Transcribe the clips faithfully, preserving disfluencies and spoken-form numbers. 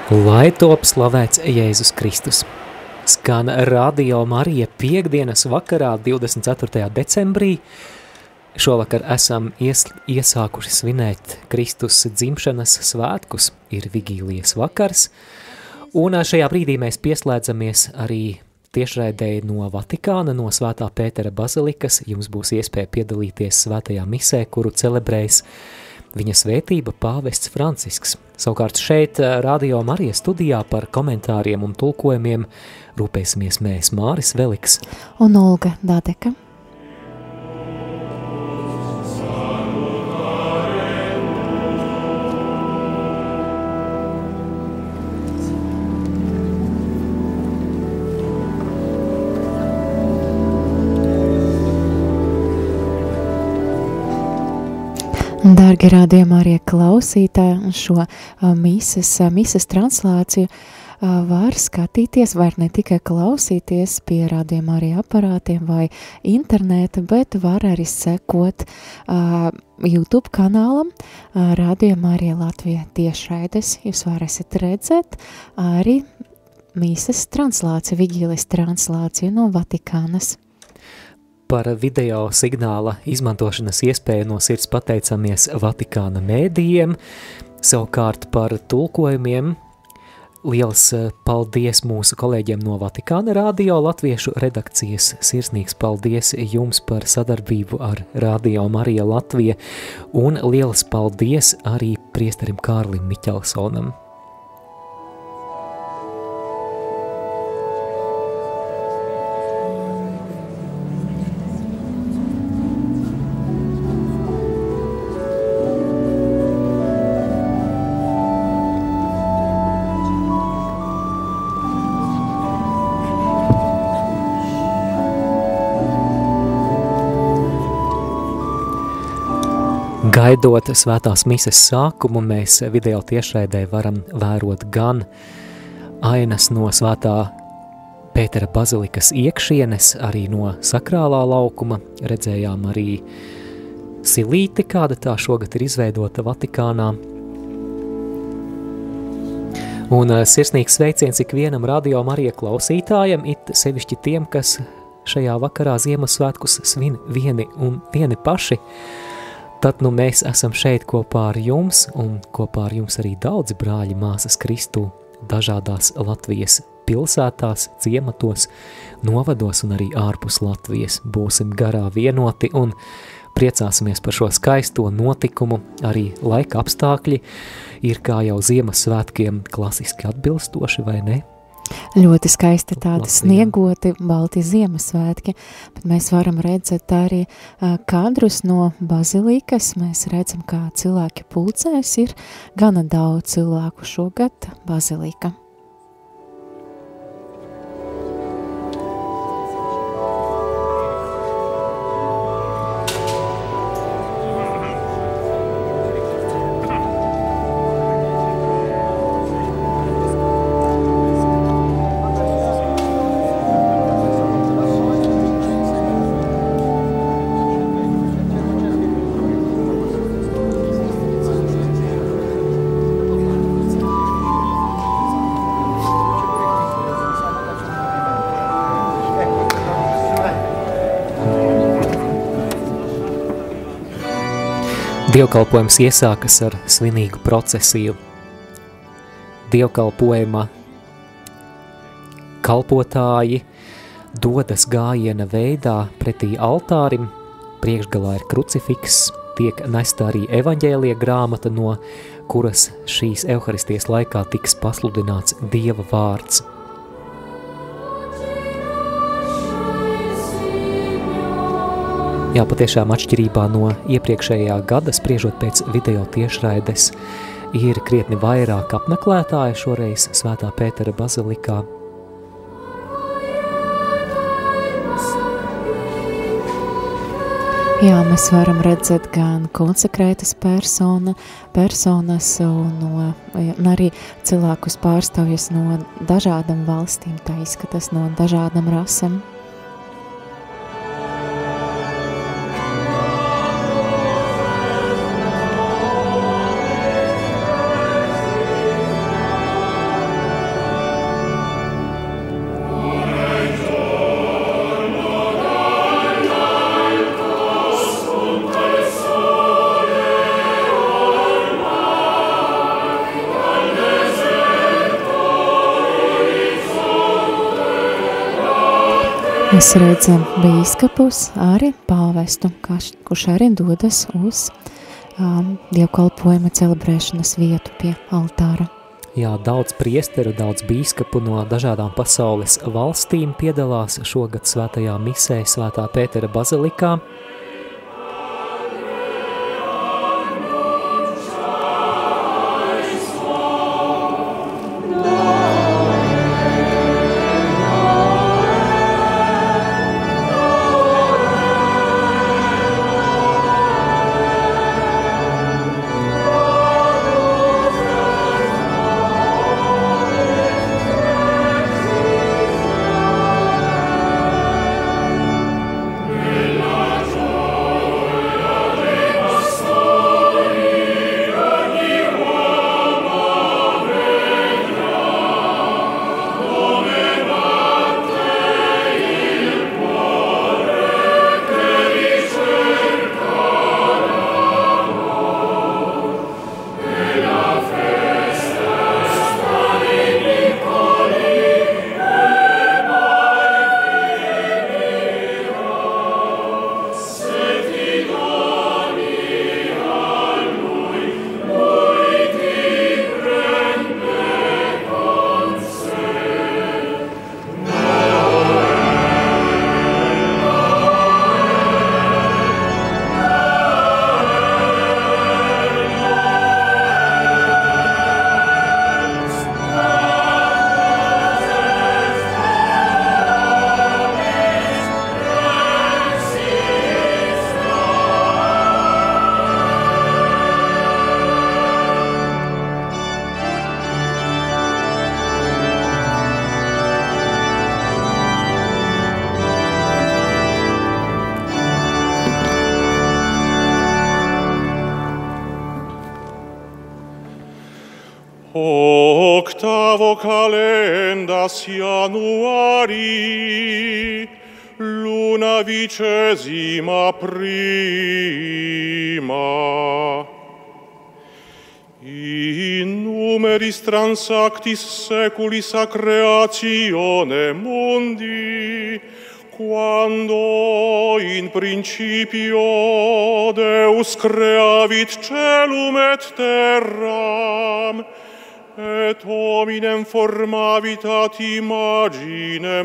Lai top slavēts Jēzus Kristus. Skan Radio Marija piekdienas vakarā divdesmit ceturtajā decembrī. Šovakar esam ies, iesākuši svinēt Kristus dzimšanas svētkus, ir vigīlijas vakars, un šajā brīdī mēs pieslēdzamies arī tiešraidēji no Vatikāna, no Svētā Pētera bazilikas. Jums būs iespēja piedalīties svētajā misē, kuru celebrēs viņa svētība pāvests Francisks. Savukārt šeit Radio Marija studijā par komentāriem un tulkojumiem rūpēsimies mēs Māris Veliks un Olga Dādeka. Dārgi rādījumā arī klausītāji, šo mises, mises translāciju var skatīties, var ne tikai klausīties pie rādījumā arī aparātiem vai interneta, bet var arī sekot uh, YouTube kanālam uh, rādījumā arī Latvija tiešraides. Jūs varēsiet redzēt arī mises translāciju, vigīles translāciju no Vatikānas. Par video signāla izmantošanas iespēju no sirds pateicamies Vatikāna mēdījiem, savukārt par tulkojumiem liels paldies mūsu kolēģiem no Vatikāna radio latviešu redakcijas. Sirsnīgs paldies jums par sadarbību ar Radio Marija Latvija, un liels paldies arī priesterim Kārlim Miķelsonam. Gaidot svētās mises sākumu, mēs video tiešraidē varam vērot gan ainas no Svētā Pētera bazilikas iekšienes, arī no sakrālā laukuma. Redzējām arī silīti, kāda tā šogad ir izveidota Vatikānā. Un sirsnīgs sveiciens ikvienam Radio Marija klausītājam, it sevišķi tiem, kas šajā vakarā Ziemassvētkus svin vieni un vieni paši. Tad nu mēs esam šeit kopā ar jums, un kopā ar jums arī daudzi brāļi māsas Kristu dažādās Latvijas pilsētās, ciematos, novados un arī ārpus Latvijas. Būsim garā vienoti un priecāsimies par šo skaisto notikumu. Arī laika apstākļi ir kā jau Ziemassvētkiem klasiski atbilstoši, vai ne? Ļoti skaisti tādi sniegoti, balti Ziemassvētki, bet mēs varam redzēt arī kadrus no bazilikas. Mēs redzam, kā cilvēki pulcēs, ir gana daudz cilvēku šogad bazilika. Dievkalpojums iesākas ar svinīgu procesiju. Dievkalpojuma kalpotāji dodas gājiena veidā pretī altārim, priekšgalā ir krucifiks, tiek nesta arī evaņģēlija grāmata, no kuras šīs evaharistijas laikā tiks pasludināts Dieva vārds. Jā, patiešām atšķirībā no iepriekšējā gada, spriežot pēc video tiešraides, ir krietni vairāk apmeklētāji šoreiz Svētā Pētera bazilikā. Jā, mēs varam redzēt gan konsekrētas persona, personas un, un arī cilvēkus pārstāvjas no dažādām valstīm, tā izskatās no dažādām rasēm. Mēs redzam bīskapus, arī pāvestu, kurš arī dodas uz um, dievkalpojuma celebrēšanas vietu pie altāra. Jā, daudz priesteru, daudz bīskapu no dažādām pasaules valstīm piedalās šogad svētajā misē Svētā Pētera bazilikā. Octavo calendas Januari, luna vicesima prima. In numeris transactis seculis a creatione mundi, quando in principio Deus creavit celum et terram, et hominem formavit ad imaginem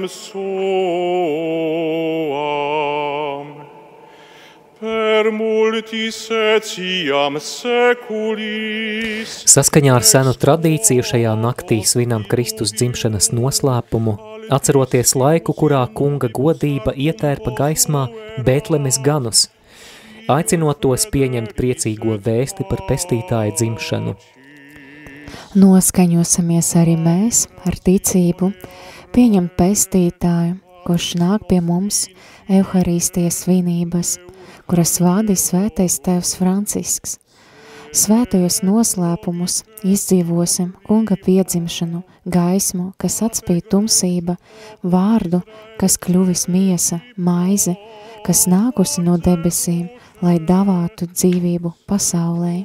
suam. Per multis etiam seculis. Saskaņā ar senu tradīciju šajā naktī svinam Kristus dzimšanas noslēpumu, atceroties laiku, kurā kunga godība ietērpa gaismā Bētlemes ganus, aicinot tos pieņemt priecīgo vēsti par pestītāja dzimšanu. Noskaņosimies arī mēs ar ticību, pieņem pestītāju, kurš nāk pie mums Euharistijas svinības, kuras vādīs svētais tēvs Francisks. Svētajos noslēpumus izdzīvosim kunga piedzimšanu, gaismu, kas atspīd tumsība, vārdu, kas kļuvis miesa, maize, kas nākusi no debesīm, lai davātu dzīvību pasaulē.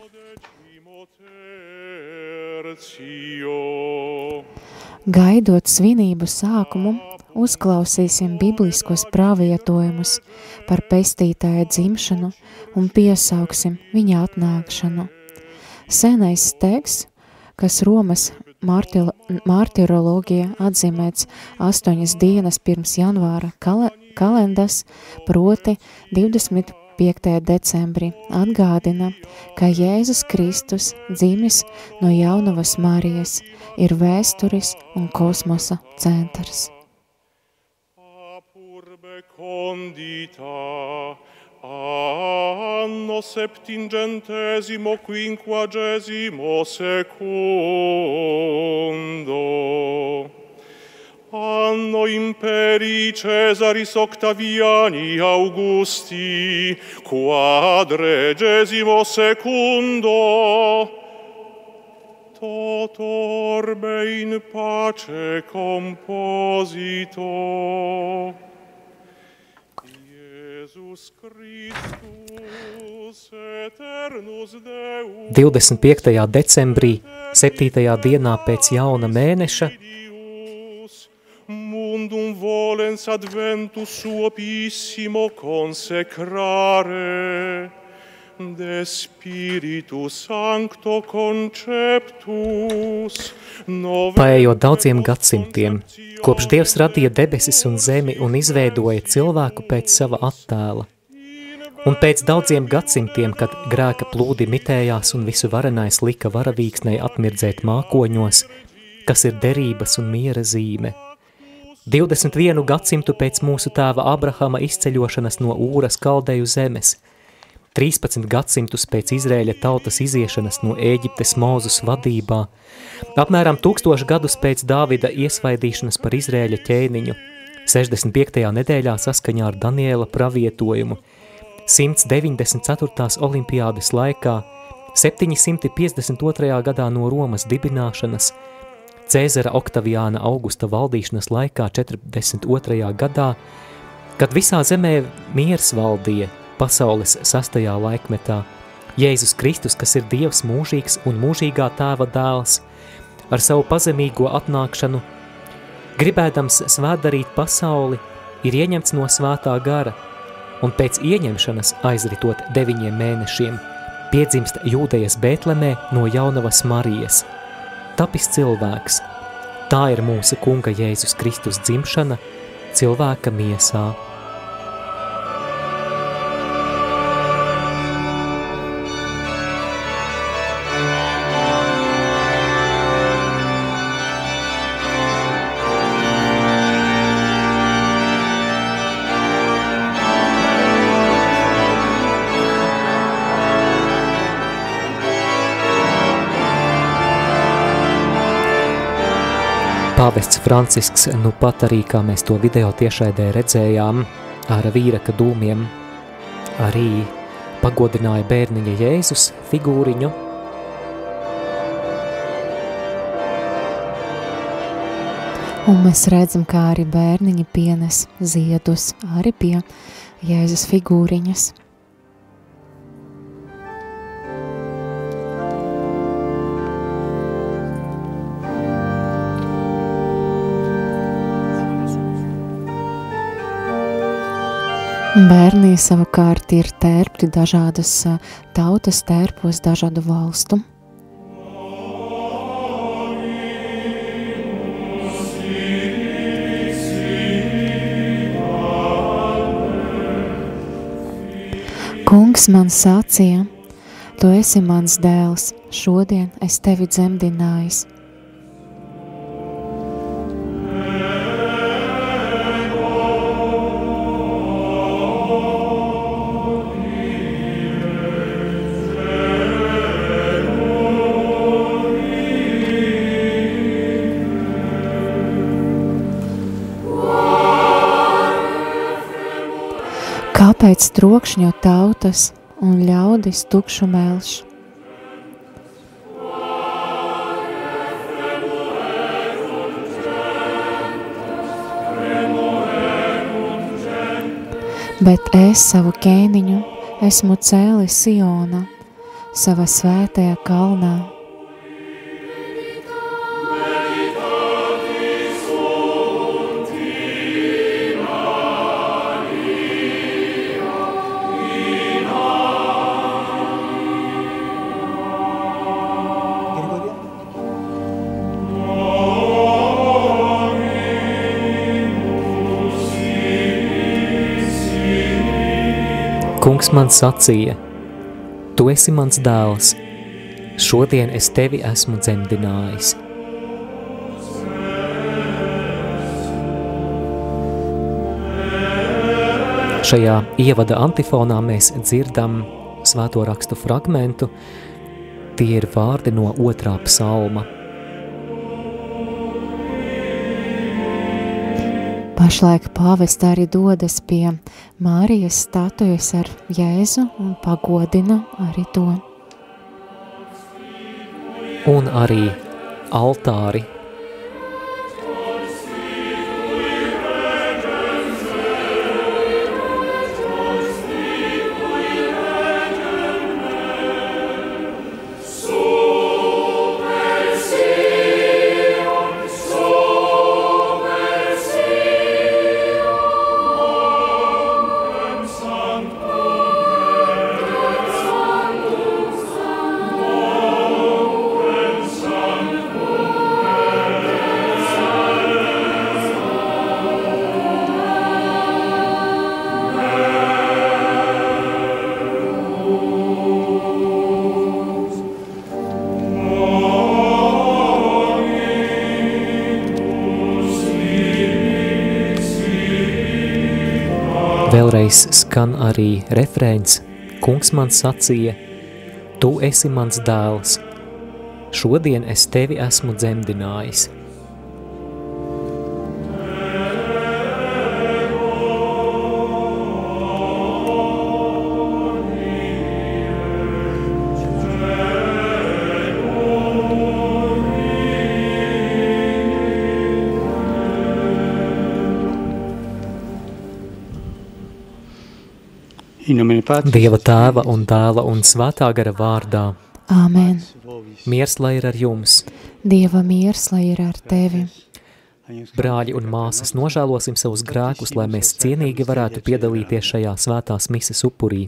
Gaidot svinību sākumu, uzklausīsim bibliskos pravietojumus par pestītāja dzimšanu un piesauksim viņa atnākšanu. Senais teksts, kas Romas martiroloģija atzīmēts astoņas dienas pirms janvāra kal kalendas, proti divdesmit piektajā decembrī, atgādina, ka Jēzus Kristus dzimis no jaunavas Marijas ir vēsturis un kosmosa centrs. Condita anno septingentesimo quinquagesimo secundo anno imperii Caesaris Octaviani Augusti quadregesimo secundo tot orbe in pace composito. divdesmit piektajā decembrī, septītajā dienā pēc jauna mēneša, mundum volens adventus suopissimo consecrare, de Spiritu Sancto conceptus. Paējot daudziem gadsimtiem, kopš Dievs radīja debesis un zemi un izveidoja cilvēku pēc sava attēla. Un pēc daudziem gadsimtiem, kad grēka plūdi mitējās un visu varenais lika varavīksnei atmirdzēt mākoņos, kas ir derības un miera zīme. divdesmit vienu gadsimtu pēc mūsu tēva Abrahama izceļošanas no Ūras Kaldeju zemes, trīspadsmit gadsimtus pēc Izraēļa tautas iziešanas no Ēģiptes Mūzus vadībā, apmēram tūkstoši gadus pēc Dāvida iesvaidīšanas par Izraēļa ķēniņu, sešdesmit piektajā nedēļā saskaņā ar Daniela pravietojumu, simts deviņdesmit ceturtās olimpiādes laikā, septiņsimt piecdesmit otrajā gadā no Romas dibināšanas, Cēzara Oktaviāna Augusta valdīšanas laikā četrdesmit otrajā gadā, kad visā zemē miers valdīja pasaules sastajā laikmetā, Jēzus Kristus, kas ir Dievs mūžīgs un mūžīgā tēva dēls, ar savu pazemīgo atnākšanu, gribēdams svētdarīt pasauli, ir ieņemts no svētā gara, un pēc ieņemšanas aizritot deviņiem mēnešiem, piedzimst Jūdejas Bētlemē no jaunavas Marijas. Tapis cilvēks, tā ir mūsu kunga Jēzus Kristus dzimšana cilvēka miesā. Pāvests Francisks, nu pat arī, kā mēs to video tiešraidē redzējām, ar vīraka dūmiem, arī pagodināja bērniņa Jēzus figūriņu. Un mēs redzam, kā arī bērniņi pienes ziedus arī pie Jēzus figūriņas. Bērni savukārt ir tērpti dažādas tautas tērpos, dažādu valstu. Kungs man sacīja, tu esi mans dēls, šodien es tevi dzemdinājis. Kāpēc trokšņo tautas un ļaudis tukšu melš? Bet es savu ķēniņu esmu cēlis Sionā, savā svētajā kalnā. Kungs man sacīja, tu esi mans dēls, šodien es tevi esmu dzemdinājis. Šajā ievada antifonā mēs dzirdam svēto rakstu fragmentu, tie ir vārdi no otrā psalma. Pašlaik pāvests arī dodas pie Mārijas statujas ar Jēzu un pagodina arī to. Un arī altāri. Vēlreiz skan arī refrēns: Kungs man sacīja, tu esi mans dēls, šodien es tevi esmu dzemdinājis. Dieva tēva un dēla un svētā gara vārdā. Āmen. Miers lai ir ar jums. Dieva miers lai ir ar tevi. Brāļi un māsas, nožēlosim savus grēkus, lai mēs cienīgi varētu piedalīties šajā svētās mises upurī.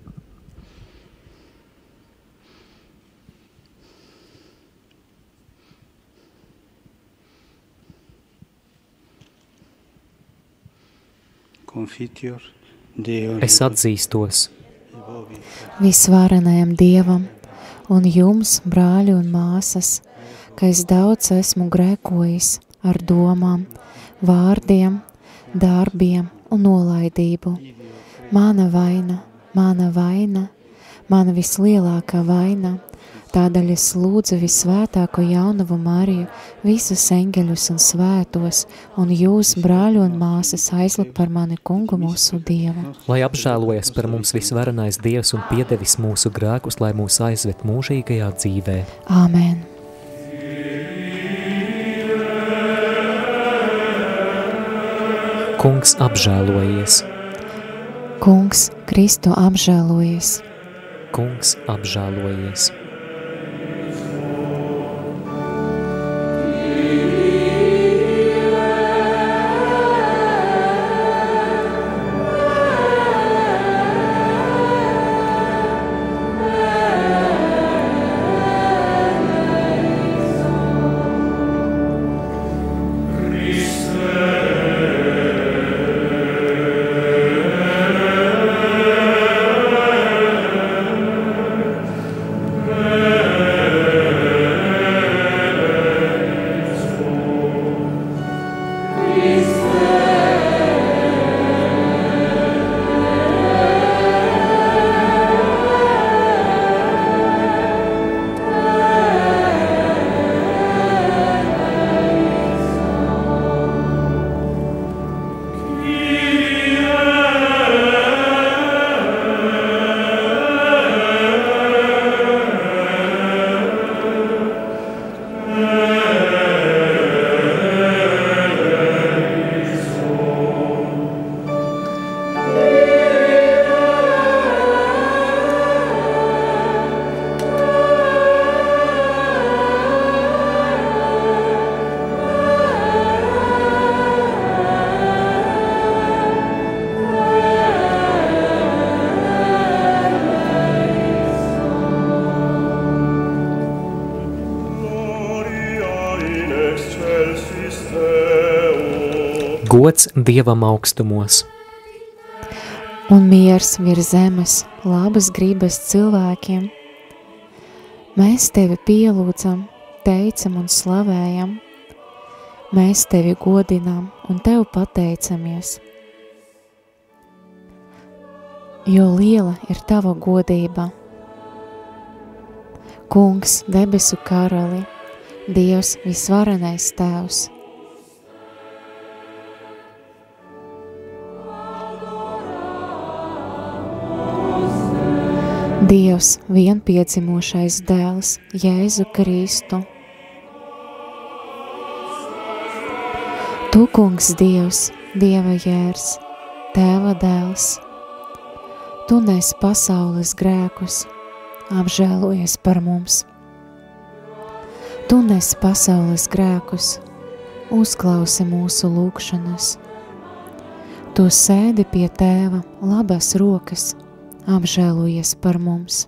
Confiteor. Es atzīstos visvarenajam Dievam un jums, brāļi un māsas, ka es daudz esmu grēkojis ar domām, vārdiem, darbiem un nolaidību. Mana vaina, mana vaina, mana vislielākā vaina, tādēļ es lūdzu visvētāko jaunavu Mariju, visus eņģeļus un svētos, un jūs, brāļi un māsas, aizlikt par mani kungu mūsu Dievu. Lai apžēlojas par mums visvarenais Dievs un piedevis mūsu grēkus, lai mūs aizved mūžīgajā dzīvē. Āmen. Kungs apžēlojies. Kungs Kristu apžēlojies. Kungs apžēlojies. Gods Dievam augstumos. Un miers virs zemes, labas gribas cilvēkiem. Mēs tevi pielūdzam, teicam un slavējam. Mēs tevi godinām un tev pateicamies. Jo liela ir tava godība. Kungs, debesu karali, Dievs visvarenais Tēvs. Dievs, vienpiedzimušais dēls, Jēzu Kristu. Tu, kungs, Dievs, Dieva jērs, Tēva dēls. Tu nes pasaules grēkus, apžēlojies par mums. Tu nes pasaules grēkus, uzklausi mūsu lūgšanas. Tu sēdi pie Tēva labas rokas, apžēlojies par mums.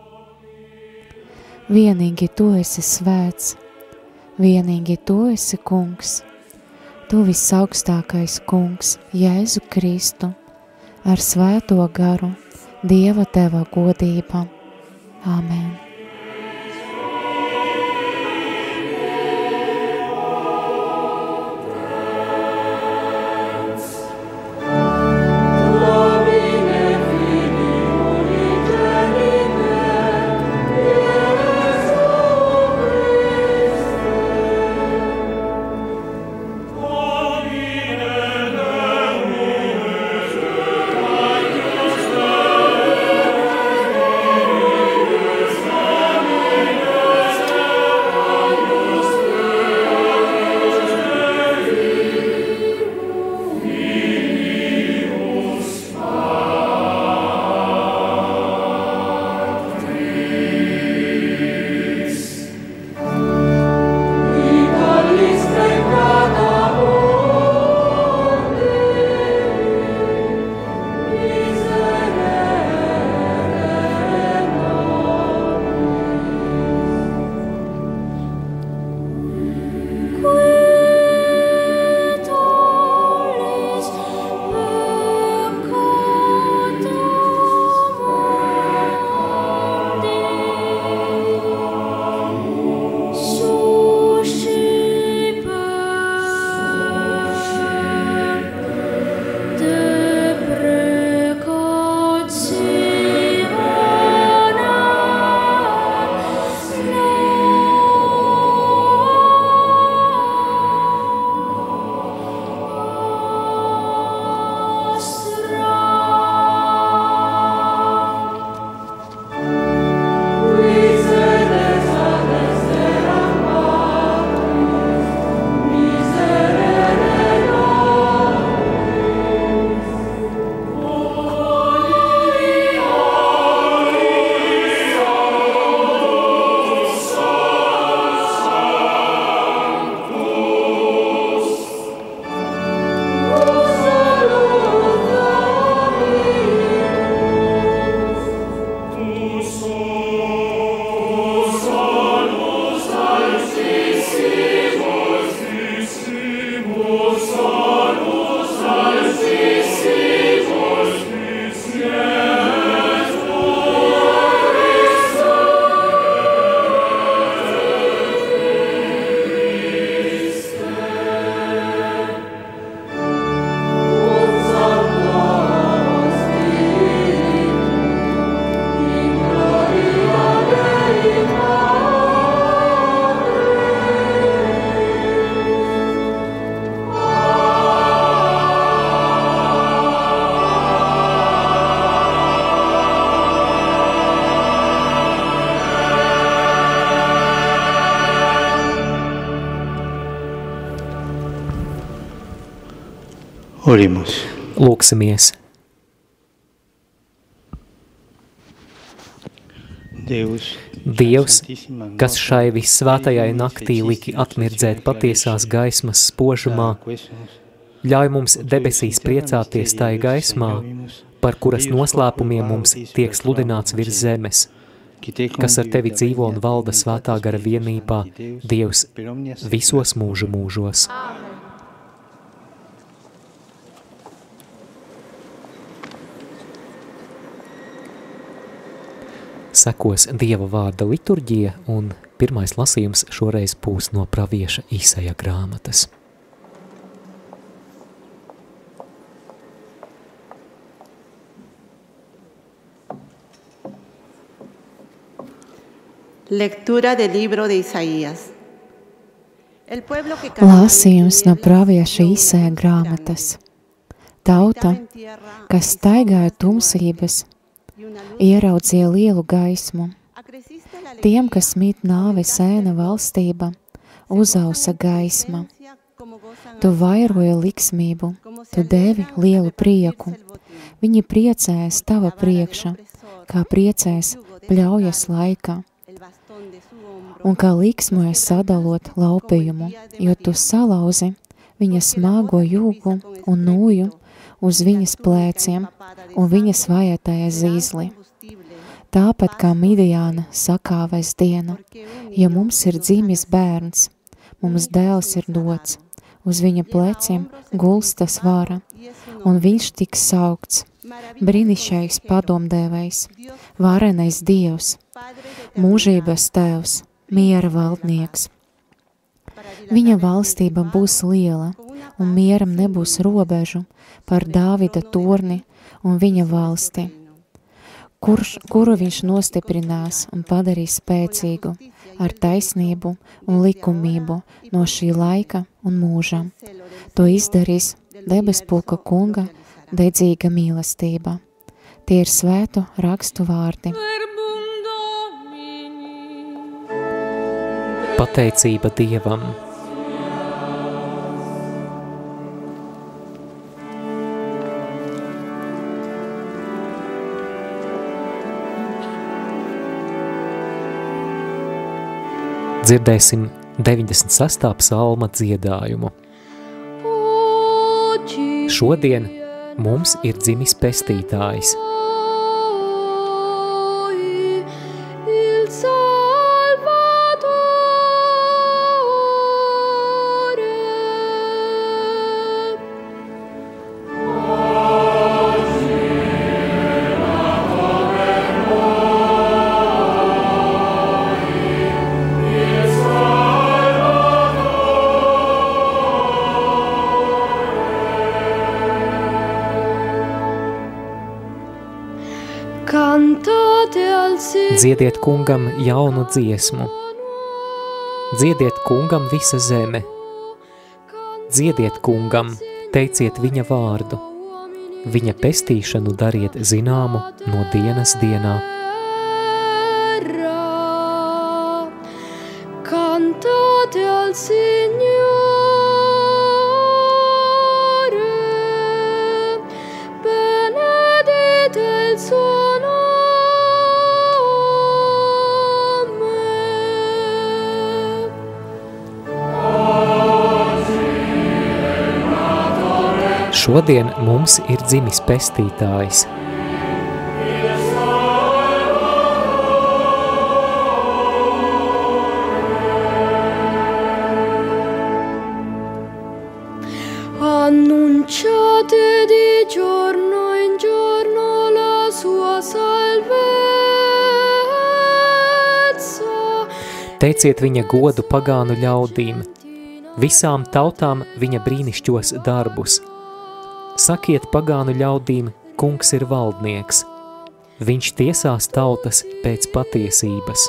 Vienīgi tu esi svēts, vienīgi tu esi kungs, tu visaugstākais kungs, Jēzu Kristu, ar svēto garu, Dieva teva godība. Āmen. Lord. Oremos. Lūksimies. Dievs, kas šai vissvētajai naktī liki atmirdzēt patiesās gaismas spožumā, ļauj mums debesīs priecāties tai gaismā, par kuras noslēpumiem mums tiek sludināts virs zemes, kas ar tevi dzīvo un valda svētā gara vienībā, Dievs, visos mūžu mūžos. Sekos Dieva vārda liturģija, un pirmais lasījums šoreiz būs no pravieša Īsaja grāmatas. Lectura del libro de Isaías. Lasījums no pravieša Īsaja grāmatas. Tauta, kas staigāja tumsības, ieraudzīja lielu gaismu. Tiem, kas mīt nāves ēna valstība, uzausa gaisma. Tu vairoji liksmību, tu devi lielu prieku. Viņi priecējas tava priekša, kā priecējas pļaujas laikā. Un kā liksmojas sadalot laupījumu, jo tu salauzi viņa smāgo jūgu un nūju uz viņas plēciem un viņas vajātajai zīzli. Tāpat kā Midijāna sakāvēs diena, ja mums ir dzimis bērns, mums dēls ir dots, uz viņa pleciem gulstas vara, un viņš tiks saukts, brīnišķīgs padomdevējs, varenais Dievs, mūžības tēvs, miera valdnieks. Viņa valstība būs liela, un mieram nebūs robežu par Dāvida torni un viņa valsti, kurš, kuru viņš nostiprinās un padarīs spēcīgu ar taisnību un likumību no šī laika un mūža. To izdarīs debespulka kunga dedzīga mīlestība. Tie ir svētu rakstu vārdi. Pateicība Dievam. Dzirdēsim deviņdesmit sestā psalma dziedājumu. Šodien mums ir dzimis pestītājs. Dziediet kungam jaunu dziesmu, dziediet kungam visa zeme, dziediet kungam, teiciet viņa vārdu, viņa pestīšanu dariet zināmu no dienas dienā. Cantate al Signore, benedite il suo Šodien mums ir dzimis pestītājs. Annunciate di giorno in giorno la sua salvezza. Teiciet viņa godu pagānu ļaudīm, visām tautām viņa brīnišķos darbus. Sakiet pagānu ļaudīm, kungs ir valdnieks, viņš tiesās tautas pēc patiesības.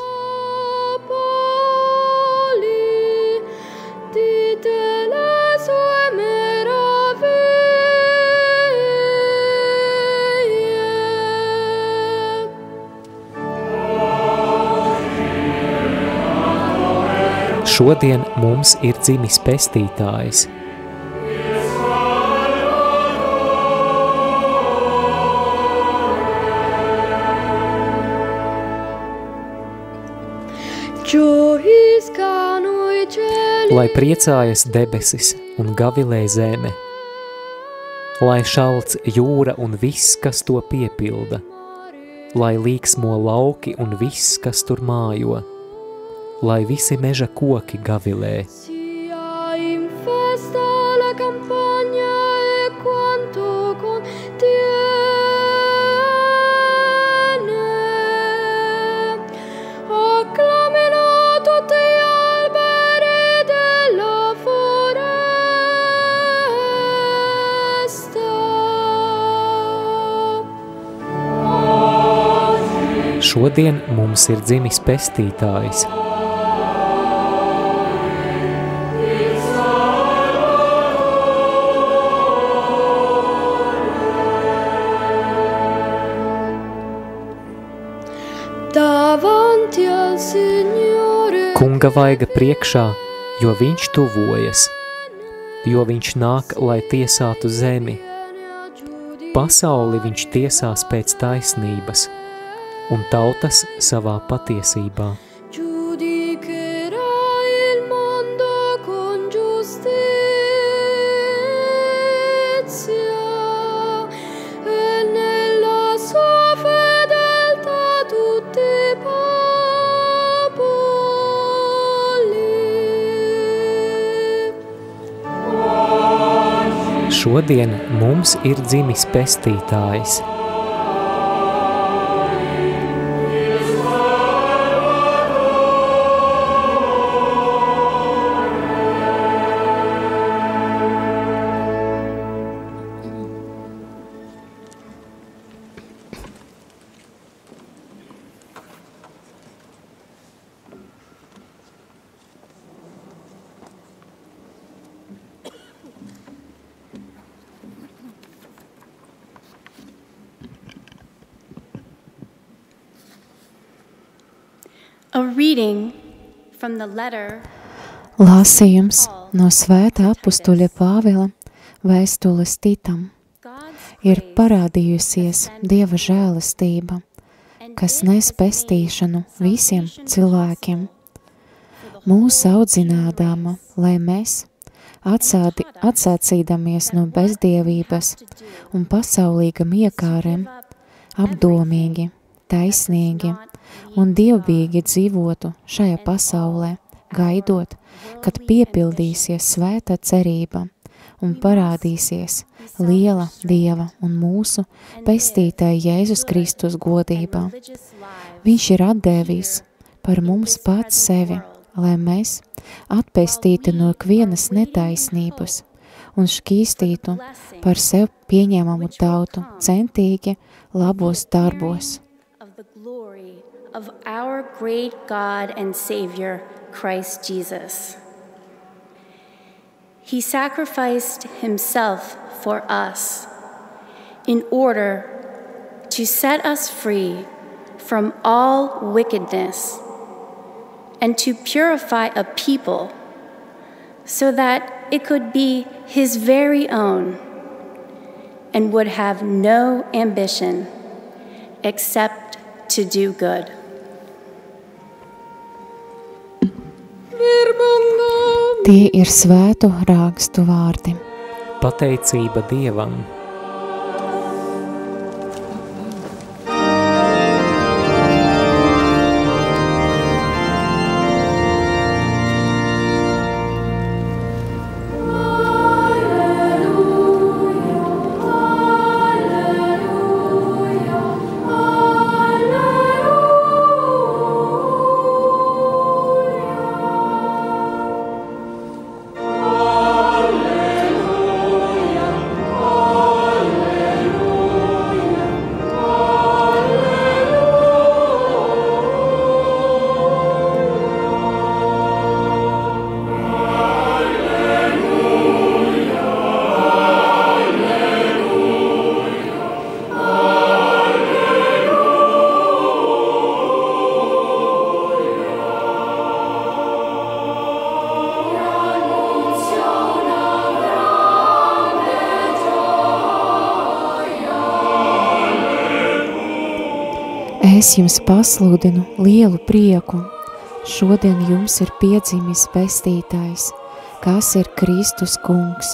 Šodien mums ir dzimis pestītājs. Lai priecājas debesis un gavilē zeme, lai šalc jūra un viss, kas to piepilda, lai līksmo lauki un viss, kas tur mājo, lai visi meža koki gavilē. Šodien mums ir dzimis pestītājs. Kunga vaiga priekšā, jo viņš tuvojas, jo viņš nāk, lai tiesātu zemi. Pasauli viņš tiesās pēc taisnības un tautas savā patiesībā. Šodien mums ir dzimis pestītājs. A reading from the letter Lasījums no svētā apustuļa Pāvila vēstules Titam. Ir parādījusies Dieva žēlastība, kas nes pestīšanu visiem cilvēkiem. Mūs audzinādama, lai mēs, atsādi, atsācīdamies no bezdievības un pasaulīgam iekārem, apdomīgi, taisnīgi un dievbīgi dzīvotu šajā pasaulē, gaidot, kad piepildīsies svēta cerība un parādīsies liela Dieva un mūsu pestītāja Jēzus Kristus godībā. Viņš ir atdevis par mums pats sevi, lai mēs atpestītu no ikvienas netaisnības un šķīstītu par sev pieņemamu tautu centīgi labos darbos. Of our great God and Savior, Christ Jesus. He sacrificed himself for us in order to set us free from all wickedness and to purify a people so that it could be his very own and would have no ambition except to do good. Tie ir svēto rakstu vārdi. Pateicība Dievam. Es jums pasludinu lielu prieku, šodien jums ir piedzimis pestītājs, kas ir Kristus kungs.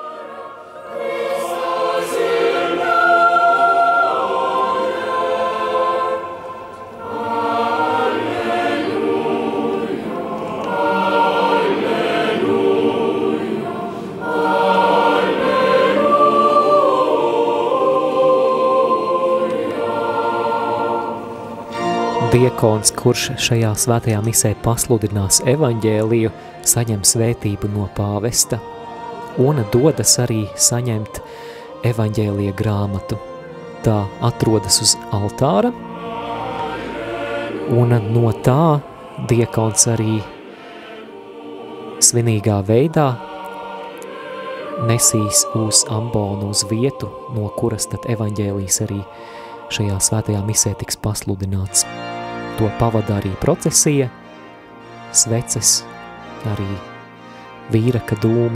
Diekons, kurš šajā svētajā misē pasludinās evaņģēliju, saņem svētību no pāvesta un dodas arī saņemt evaņģēlija grāmatu. Tā atrodas uz altāra, un no tā diekons arī svinīgā veidā nesīs uz ambonu uz vietu, no kuras tad evaņģēlijs arī šajā svētajā misē tiks pasludināts. To pavada arī procesija, sveces, arī vīraka dūmi.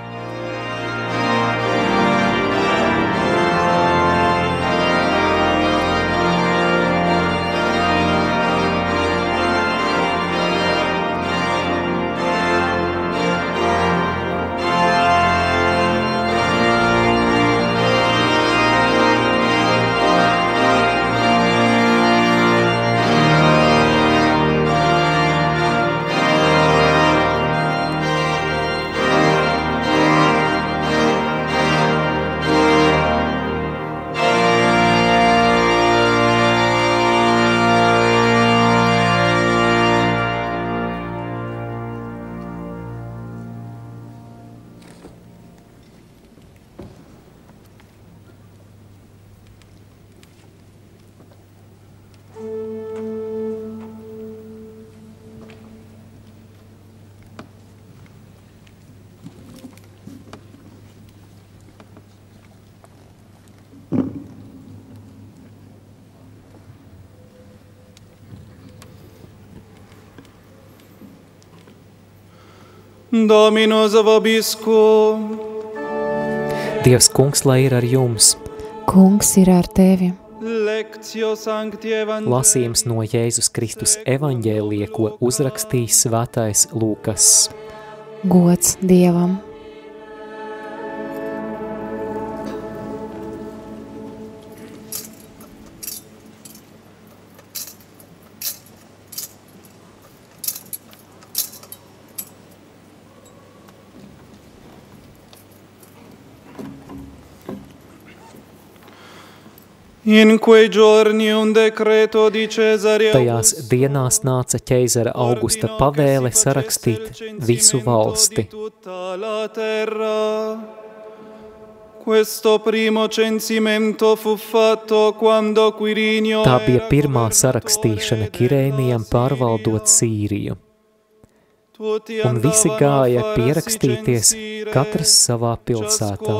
Dominus vobiscum. Dievs kungs, lai ir ar jums. Kungs ir ar tevi. Lectio sancti evangelii. Lasījums no Jēzus Kristus evaņģēlija, ko uzrakstīs svētais Lūkas. Gods Dievam. In quei giorni un decreto di Cesare Tajās dienās nāca ķeizara Augusta pavēle sarakstīt visu valsti. Questo primo censimento fu fatto quando Quirinio Tā bija pirmā sarakstīšana Kirēnijam pārvaldot Sīriju. Un visi gāja pierakstīties, katrs savā pilsētā.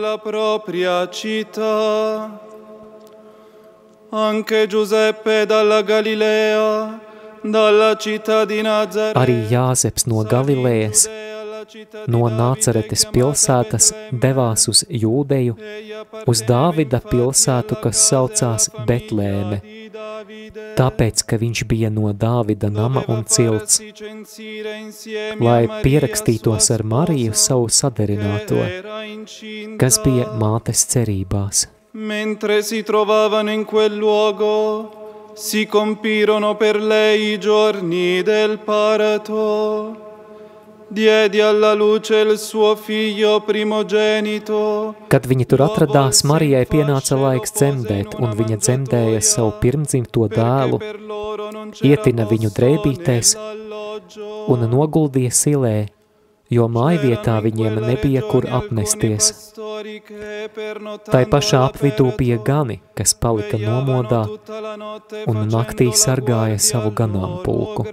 Anche Giuseppe dalla Galilea, dalla città di Nazaret. Arī Jāzeps no Galilejas, no Nācaretes pilsētas devās uz Jūdeju, uz Dāvida pilsētu, kas saucās Betlēme, tāpēc, ka viņš bija no Dāvida nama un cilts, lai pierakstītos ar Mariju savu saderināto, kas bija mātes cerībās. Mentre si trovavano in quel luogo, si compirono per lei i giorni del parato. Diedi alla luce il suo figlio primogenito. Kad viņi tur atradās, Marijai pienāca laiks dzemdēt, un viņa dzemdēja savu pirmdzimto dēlu, ietina viņu drēbītēs un noguldīja silē, jo mājvietā viņiem nebija kur apmesties. Tai pašā apvidū bija gani, kas palika nomodā un naktī sargāja savu ganāmpulku.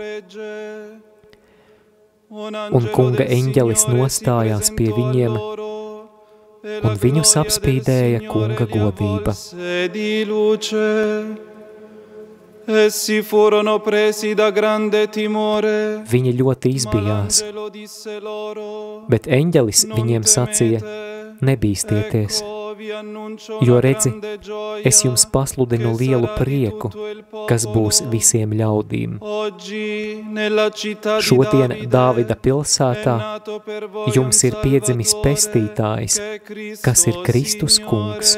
Un kunga eņģelis nostājās pie viņiem, un viņus apspīdēja kunga godība. Essi furono presi da grande timore. Viņi ļoti izbijās, bet eņģelis viņiem sacīja, nebīstieties, Jo redzi, es jums pasludinu lielu prieku, kas būs visiem ļaudīm. Šodien Dāvida pilsētā jums ir piedzimis pestītājs, kas ir Kristus kungs.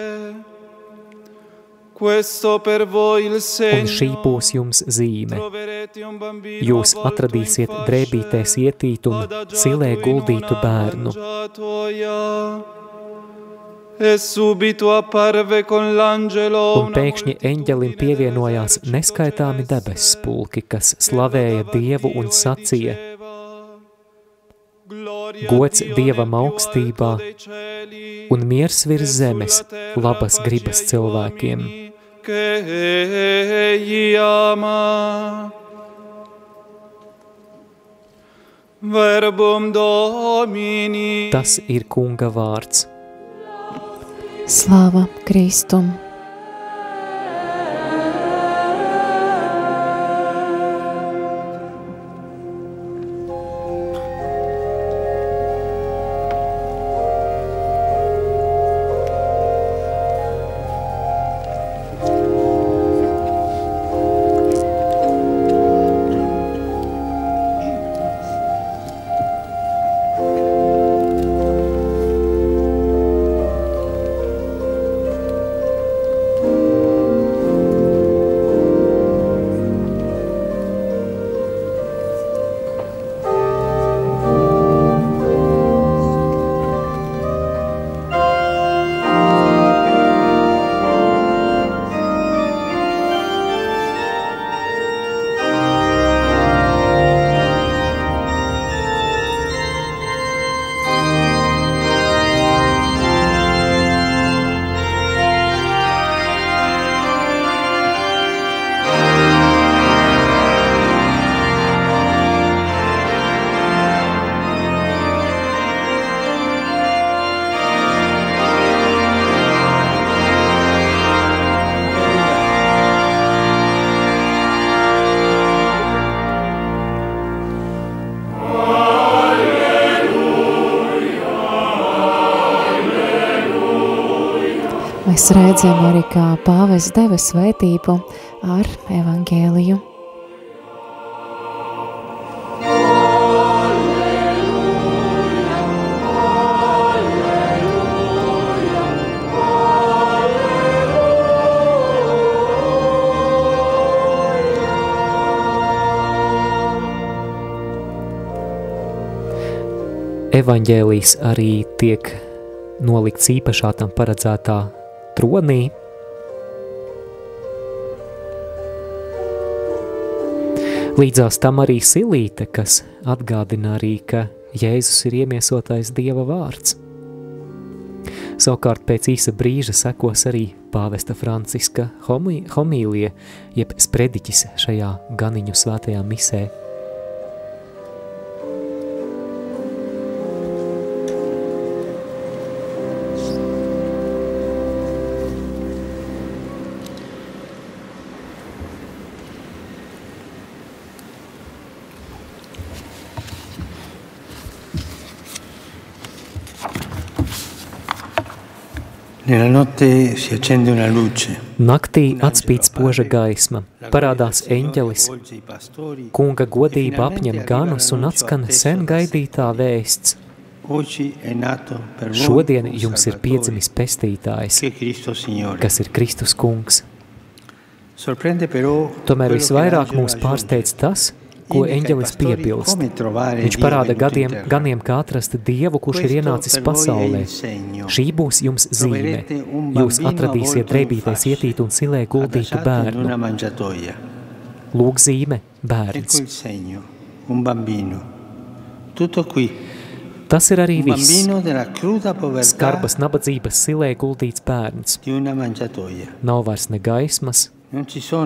Un šī būs jums zīme. Jūs atradīsiet drēbītēs ietītu un silē guldītu bērnu. Un pēkšņi eņģelim pievienojās neskaitāmi debesu spulki, kas slavēja Dievu un sacīja: Gods Dievam augstībā un miers virs zemes labas gribas cilvēkiem. Tas ir kunga vārds. Slāva Kristum! Mēs redzam arī, kā pāvests deva svētību ar evangēliju. Evaņģēlijs arī tiek nolikts īpašā tam paredzētā tronī. Līdzās tam arī silīte, kas atgādina arī, ka Jēzus ir iemiesotais Dieva vārds. Savukārt pēc īsa brīža sekos arī pāvesta Franciska homi, homīlija, jeb sprediķis šajā ganiņu svētajā misē. Naktī atspīd spoža gaisma, parādās eņģelis, kunga godība apņem ganus un atskan sen gaidītā vēsts. Šodien jums ir piedzimis pestītājs, kas ir Kristus kungs. Tomēr visvairāk mūs pārsteidz tas, ko eņģelis piebilst. Viņš parāda gadiem, ganiem, kā atrast Dievu, kurš ir ienācis pasaulē. Šī būs jums zīme. Jūs atradīsiet drēbītēs ietītu un silē guldītu bērnu. Lūk zīme, bērns. Tas ir arī viss. Skarbas nabadzības silē guldīts bērns. Nav vairs ne gaismas, ne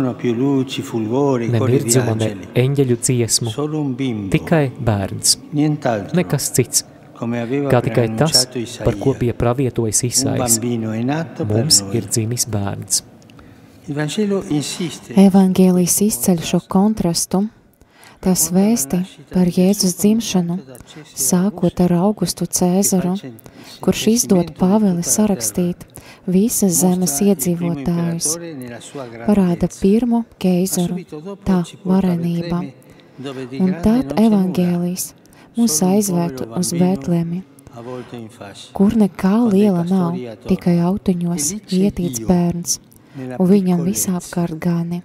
mirdzuma, ne eņģeļu dziesmu, tikai bērns, nekas cits, kā tikai tas, par ko bija pravietojis Isais. Mums ir dzimis bērns. Evaņģēlijs izceļ šo kontrastu. Tas vēsti par Jēzus dzimšanu, sākot ar Augustu Cēzaru, kurš izdod paveli sarakstīt visas zemes iedzīvotājus, parāda pirmo keizaru, tā varenība, un tad evangēlijs mūs aizvētu uz Betlemi, kur nekā liela nav, tikai autiņos ietīts bērns, un viņam visapkārt gani.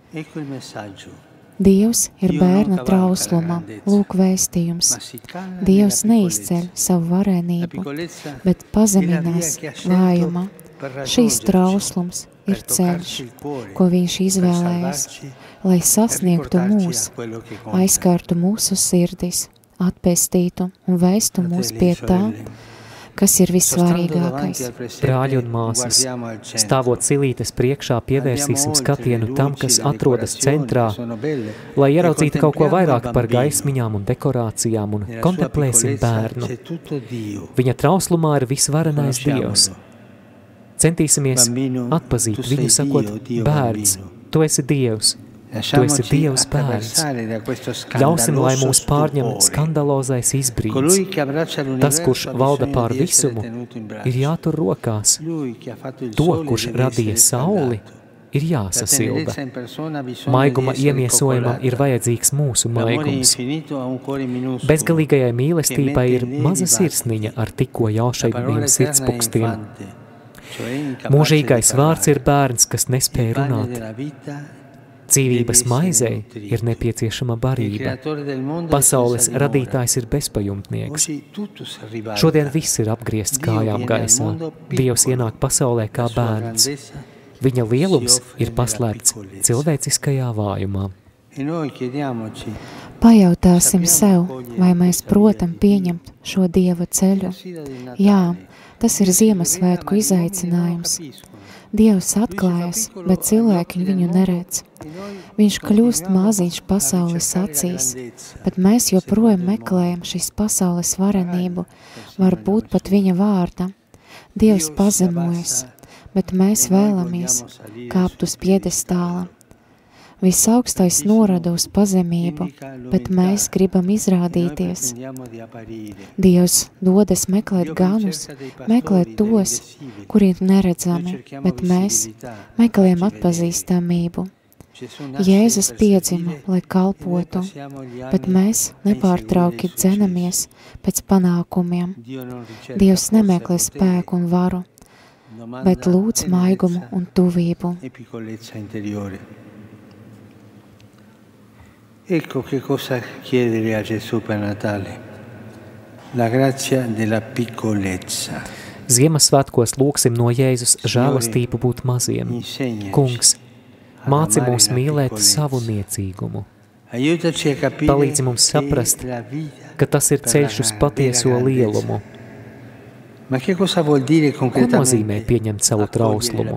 Dievs ir bērna trausluma, lūk vēstījums. Dievs neizceļ savu varenību, bet pazeminās vājuma. Šīs trauslums ir ceļš, ko viņš izvēlējas, lai sasniegtu mūs, aizkārtu mūsu sirdis, atpestītu un vēstu mūs pie tā, kas ir vissvarīgākais. Brāļi un māsas, stāvot cilītes priekšā, pievērsīsim skatienu tam, kas atrodas centrā, lai ieraudzītu kaut ko vairāk par gaismiņām un dekorācijām un kontemplēsim bērnu. Viņa trauslumā ir visvarenais Dievs. Centīsimies atpazīt viņu sakot, bērns, tu esi Dievs. Tu esi Dievs bērns. Ļausim, lai mūs pārņem skandalozais izbrīns. Tas, kurš valda pār visumu, ir jātur rokās. To, kurš radīja sauli, ir jāsasilda. Maiguma iemiesojumam ir vajadzīgs mūsu maigums. Bezgalīgajai mīlestībai ir maza sirsniņa ar tikko jaušainiem sirdspukstiem. Mūžīgais vārds ir bērns, kas nespēja runāt. Dzīvības maizei ir nepieciešama barība. Pasaules radītājs ir bezpajumtnieks. Šodien viss ir apgriezts kājām gaisā. Dievs ienāk pasaulē kā bērns. Viņa lielums ir paslēpts cilvēciskajā vājumā. Pajautāsim sev, vai mēs protam pieņemt šo Dieva ceļu. Jā, tas ir Ziemassvētku izaicinājums. Dievs atklājas, bet cilvēki viņu neredz. Viņš kļūst maziņš pasaules acīs, bet mēs joprojām meklējam šīs pasaules varenību, varbūt pat viņa vārda. Dievs pazemojas, bet mēs vēlamies kāpt uz piedestāla. Visaugstais norada uz pazemību, bet mēs gribam izrādīties. Dievs dodas meklēt ganus, meklēt tos, kuri ir neredzami, bet mēs meklējam atpazīstamību. Jēzus piedzima, lai kalpotu, bet mēs nepārtrauki dzenamies pēc panākumiem. Dievs nemeklē spēku un varu, bet lūdz maigumu un tuvību. Ecco che cosa chiedere a Gesù per Natale. La grazia della piccolezza. Ziemassvētkos lūksim no Jēzus žēlastību būt maziem. Kungs, māci mūs mīlēt savu niecīgumu. Palīdzi mums saprast, ka tas ir ceļš uz patieso lielumu. Ko nozīmē pieņemt savu trauslumu?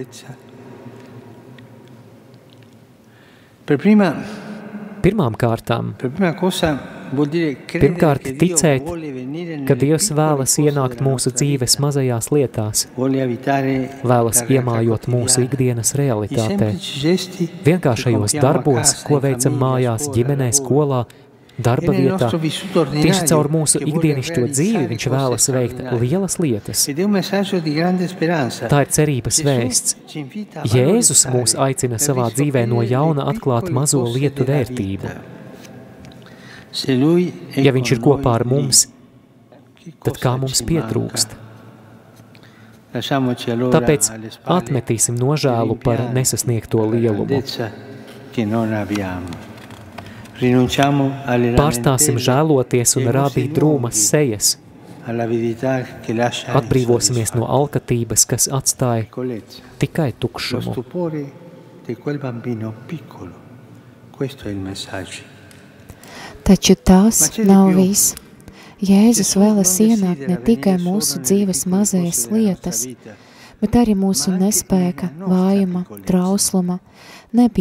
Pirmām kārtām, pirmkārt ticēt, ka Dievs vēlas ienākt mūsu dzīves mazajās lietās, vēlas iemājot mūsu ikdienas realitātē, vienkāršajos darbos, ko veicam mājās, ģimenē, skolā, darba vietā. Tieši caur mūsu ikdienišķo dzīvi viņš vēlas veikt lielas lietas. Tā ir cerības vēsts. Jēzus mūs aicina savā dzīvē no jauna atklāt mazo lietu vērtību. Ja viņš ir kopā ar mums, tad kā mums pietrūkst? Tāpēc atmetīsim nožēlu par nesasniegto lielumu. Pārstāsim žēloties un rādīt drūmas sejas. Atbrīvosimies no alkatības, kas atstāja tikai tukšumu. Taču tās nav viss. Jēzus vēlas ienākt ne tikai mūsu dzīves mazajās lietas, bet arī mūsu nespēka, vājuma, trausluma,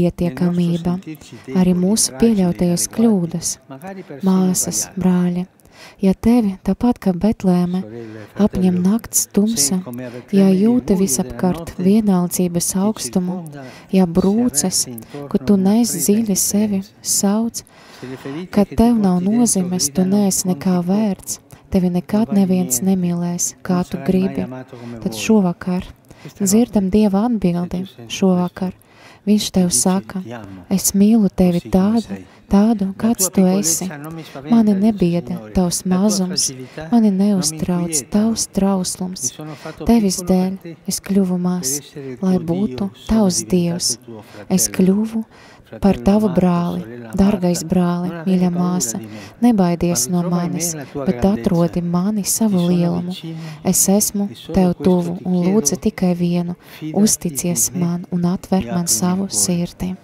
nepietiekamība, arī mūsu pieļautajās kļūdas, māsas, brāļi. Ja tevi, tāpat kā Betlēme, apņem nakts tumsa, ja jūti visapkārt vienaldzības augstumu, ja brūces, kur tu neesi dziļi sevi sauc, kad tev nav nozīmes, tu neesi nekā vērts, tevi nekad neviens nemīlēs, kā tu gribi, tad šovakar dzirdam Dieva atbildi šovakar. Viņš tev saka, es mīlu tevi tādu, tādu, kāds tu esi. Mani nebieda tavs mazums, mani neuztrauc tavs trauslums. Tevis dēļ es kļuvu maz, lai būtu tavs Dievs. Es kļuvu par tavu brāli, dargais brāli, mīļa māsa, nebaidies no manis, bet atrodi mani savu lielumu. Es esmu tev tuvu un lūdzu tikai vienu, uzticies man un atver man savu sirdi.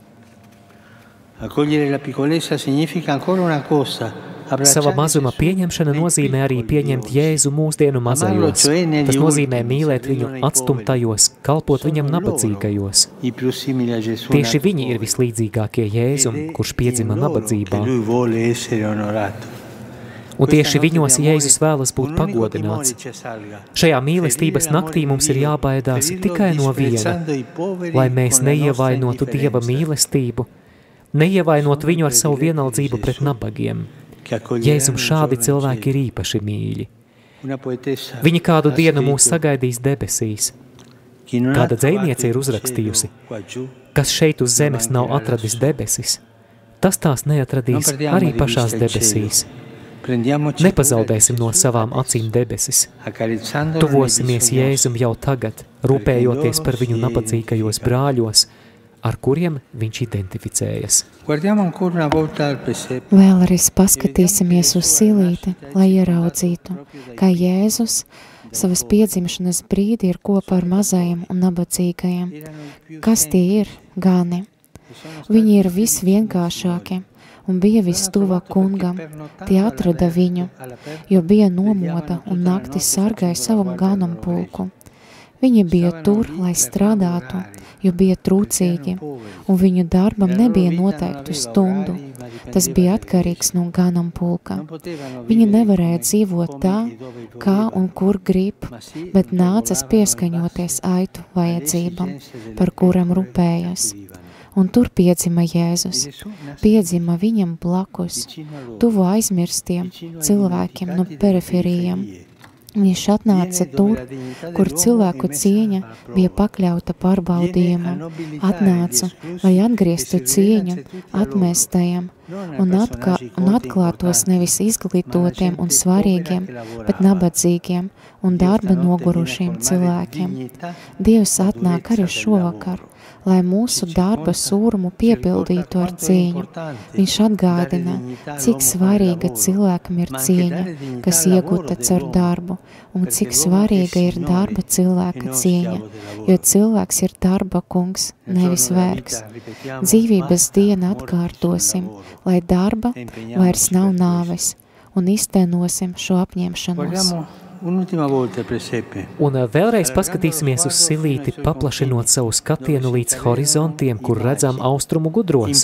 Sava mazuma pieņemšana nozīmē arī pieņemt Jēzu mūsdienu mazajos. Tas nozīmē mīlēt viņu atstumtajos, kalpot viņam nabadzīgajos. Tieši viņi ir vislīdzīgākie Jēzum, kurš piedzima nabadzībā. Un tieši viņos Jēzus vēlas būt pagodināts. Šajā mīlestības naktī mums ir jābaidās tikai no viena, lai mēs neievainotu Dieva mīlestību, neievainot viņu ar savu vienaldzību pret nabagiem. Jēzum šādi cilvēki ir īpaši mīļi. Viņi kādu dienu mūs sagaidīs debesīs. Kāda dzejniece ir uzrakstījusi, kas šeit uz zemes nav atradis debesis, tas tās neatradīs arī pašās debesīs. Nepazaudēsim no savām acīm debesis. Tuvosimies Jēzum jau tagad, rūpējoties par viņu nabadzīgajos brāļos, ar kuriem viņš identificējas. Vēlreiz paskatīsimies uz silīti, lai ieraudzītu, kā Jēzus savas piedzimšanas brīdi ir kopā ar mazajiem un nabadzīgajiem. Kas tie ir? Gani. Viņi ir visvienkāršākie un bija vistuvāk kungam. Tie atrada viņu, jo bija nomoda un naktis sargāja savam ganāmpulku. Viņi bija tur, lai strādātu, jo bija trūcīgi, un viņu darbam nebija noteiktu stundu. Tas bija atkarīgs no ganāmpulka. Viņi nevarēja dzīvot tā, kā un kur grib, bet nācas pieskaņoties aitu vajadzībam, par kuram rūpējas. Un tur piedzima Jēzus, piedzima viņam blakus, tuvu aizmirstiem cilvēkiem no periferijiem. Viņš atnāca tur, kur cilvēku cieņa bija pakļauta pārbaudījumam, atnāca, lai atgrieztu cieņu atmestajam un, atkā, un atklātos nevis izglītotiem un svarīgiem, bet nabadzīgiem un darba nogurušiem cilvēkiem. Dievs atnāk arī šovakar, lai mūsu darba sūrumu piepildītu ar cieņu. Viņš atgādina, cik svarīga cilvēkam ir cieņa, kas iegūta caur darbu, un cik svarīga ir darba cilvēka cieņa, jo cilvēks ir darba kungs, nevis vergs. Dzīvības diena atkārtosim, lai darba vairs nav nāves, un iztenosim šo apņemšanos. Un vēlreiz paskatīsimies uz silīti, paplašinot savu skatienu līdz horizontiem, kur redzam austrumu gudros.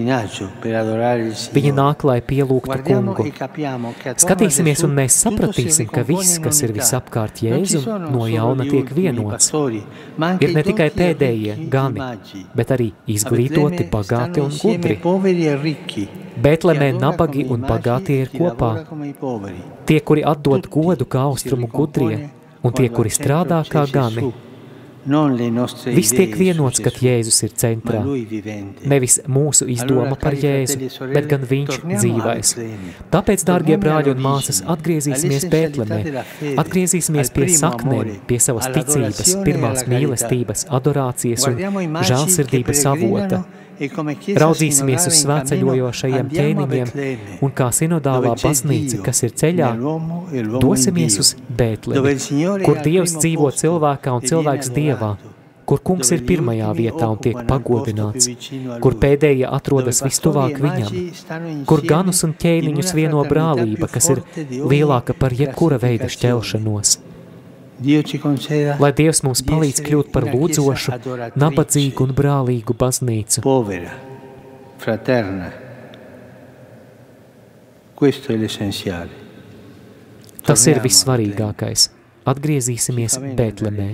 Viņi nāk, lai pielūgtu kungu. Skatīsimies, un mēs sapratīsim, ka viss, kas ir visapkārt Jēzum, no jauna tiek vienots. Ir ne tikai pēdējie gani, bet arī izglītoti, bagāti un gudri. Betlemē nabagi un bagātie ir kopā. Tie, kuri atdod godu kā austrumu gudrie, un tie, kuri strādā kā gani. Viss tiek vienots, kad Jēzus ir centrā. Nevis mūsu izdoma par Jēzu, bet gan viņš dzīvais. Tāpēc, dārgie brāļi un māsas, atgriezīsimies Betlemē, atgriezīsimies pie saknēm, pie savas ticības, pirmās mīlestības, adorācijas un žēlsirdības avota. Raudzīsimies uz svētceļojošajiem ķēniņiem un kā sinodālā baznīca, kas ir ceļā, dosimies uz Betlemi, kur Dievs dzīvo cilvēkā un cilvēks Dievā, kur kungs ir pirmajā vietā un tiek pagodināts, kur pēdējie atrodas vistuvāk viņam, kur ganus un ķēniņus vieno brālība, kas ir lielāka par jebkura veida šķelšanos. Lai Dievs mums palīdz kļūt par lūdzošu, nabadzīgu un brālīgu baznīcu. Tas ir vissvarīgākais. Atgriezīsimies Bētlemē.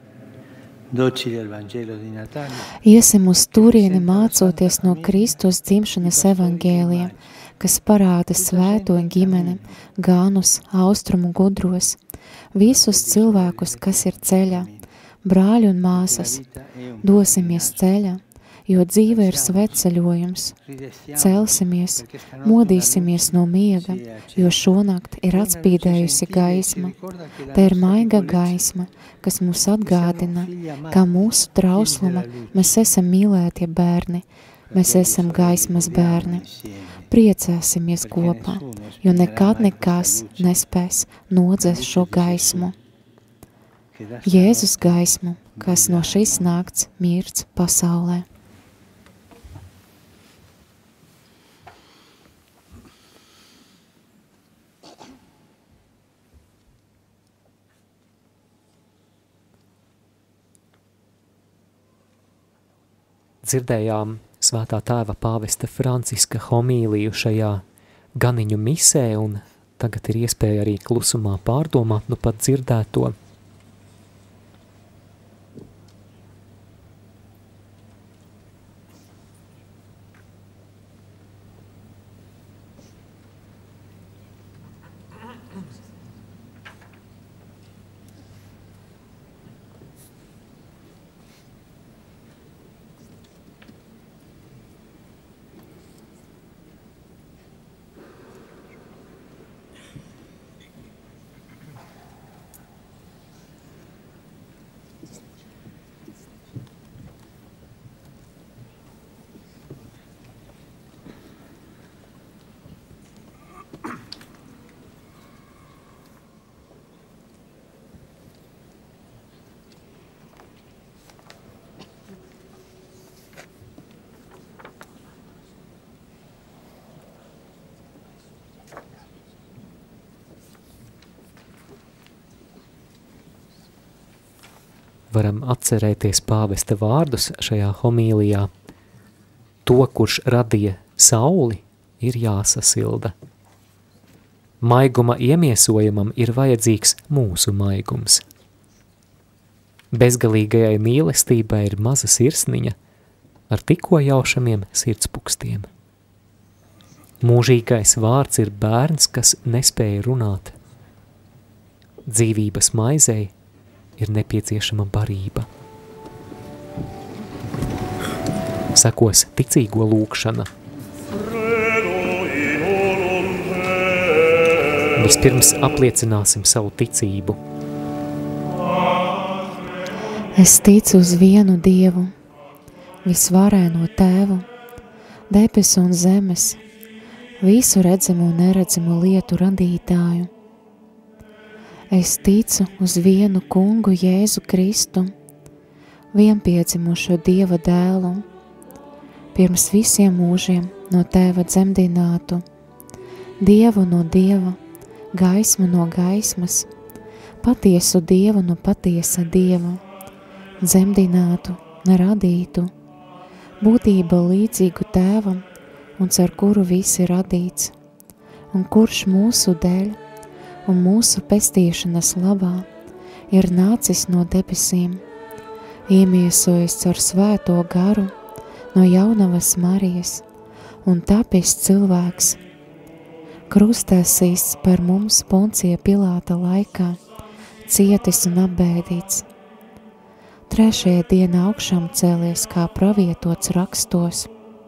Iesim uz turieni mācoties no Kristus dzimšanas evangēlijiem, kas parāda svēto ģimeni, Gānus, Austrumu gudros, visus cilvēkus, kas ir ceļā, brāļi un māsas, dosimies ceļā, jo dzīve ir sveceļojums. Celsimies, modīsimies no miega, jo šonakt ir atspīdējusi gaisma. Tā ir maiga gaisma, kas mūs atgādina, ka mūsu trausluma mēs esam mīlētie bērni, mēs esam gaismas bērni. Priecāsimies kopā, jo nekad nekas nespēs nodzēst šo gaismu. Jēzus gaismu, kas no šīs nakts mirts pasaulē. Dzirdējām Svētā tēva pāvesta Franciska homīliju šajā ganiņu misē, un tagad ir iespēja arī klusumā pārdomāt nu pat dzirdēto. Varam atcerēties pāvesta vārdus šajā homīlijā. To, kurš radīja sauli, ir jāsasilda. Maiguma iemiesojumam ir vajadzīgs mūsu maigums. Bezgalīgajai mīlestībai ir maza sirsniņa ar tikko jaušamiem sirdspukstiem. Mūžīgais vārds ir bērns, kas nespēja runāt. Dzīvības maizei ir nepieciešama barība. Sekos ticīgo lūkšana. Vispirms apliecināsim savu ticību. Es ticu uz vienu Dievu, visvarēno Tēvu, debesu un zemes, visu redzamo un neredzamo lietu radītāju. Es ticu uz vienu kungu Jēzu Kristu, vienpiedzimušo Dieva dēlu, pirms visiem mūžiem no Tēva dzemdinātu, Dievu no Dieva, gaismu no gaismas, patiesu Dievu no patiesa Dieva, dzemdinātu, neradītu, būtība līdzīgu Tēvam un caur kuru viss ir radīts, un kurš mūsu dēļ un mūsu pestīšanas labā ir nācis no debesīm, iemiesojas caur svēto garu no jaunavas Marijas un tapis cilvēks, krustēsīs par mums Poncija Pilāta laikā, cietis un apbēdīts. Trešajā dienā augšām cēlies, kā pravietots rakstos,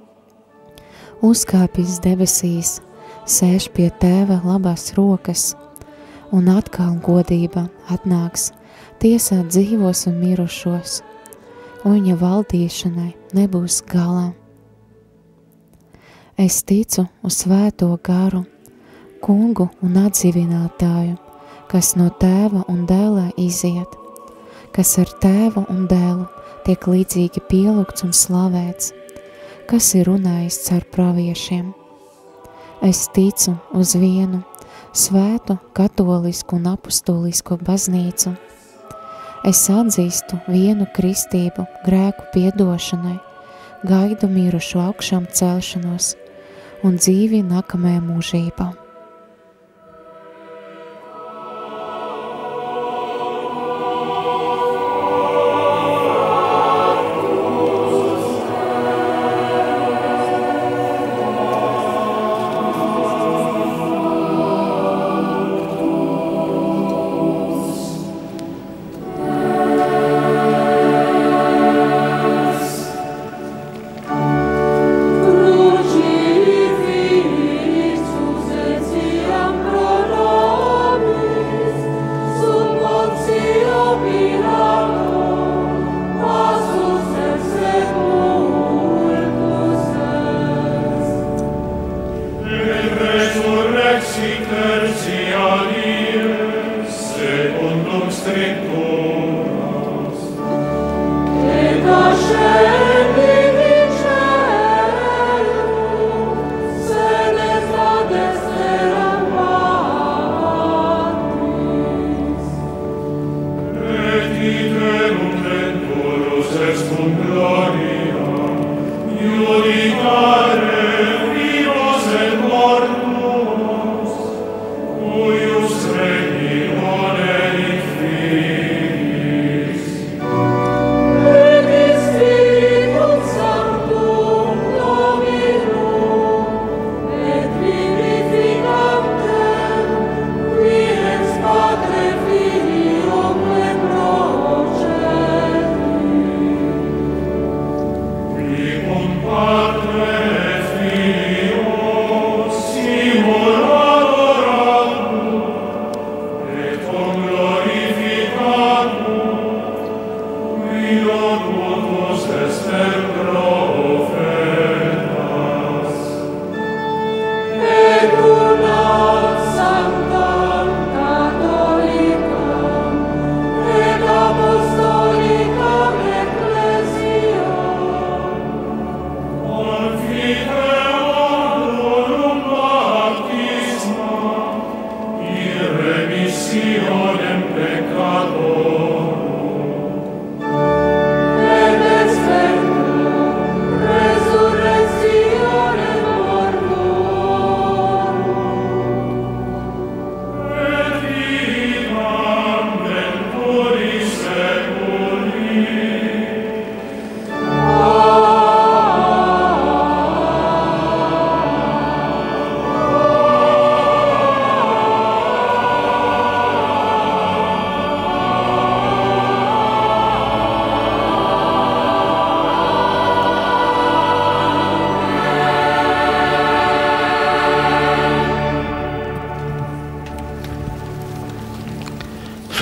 uzkāpis debesīs, sēž pie Tēva labās rokas, un atkal godība atnāks tiesāt dzīvos un mirušos, un viņa valdīšanai nebūs galā. Es ticu uz svēto garu, kungu un atdzīvinātāju, kas no Tēva un dēlā iziet, kas ar Tēvu un dēlu tiek līdzīgi pielūgts un slavēts, kas ir runājis caur praviešiem. Es ticu uz vienu svētu, katolisku un apostolisku baznīcu. Es atzīstu vienu kristību grēku piedošanai, gaidu mirušu augšām celšanos un dzīvi nākamajā mūžībā.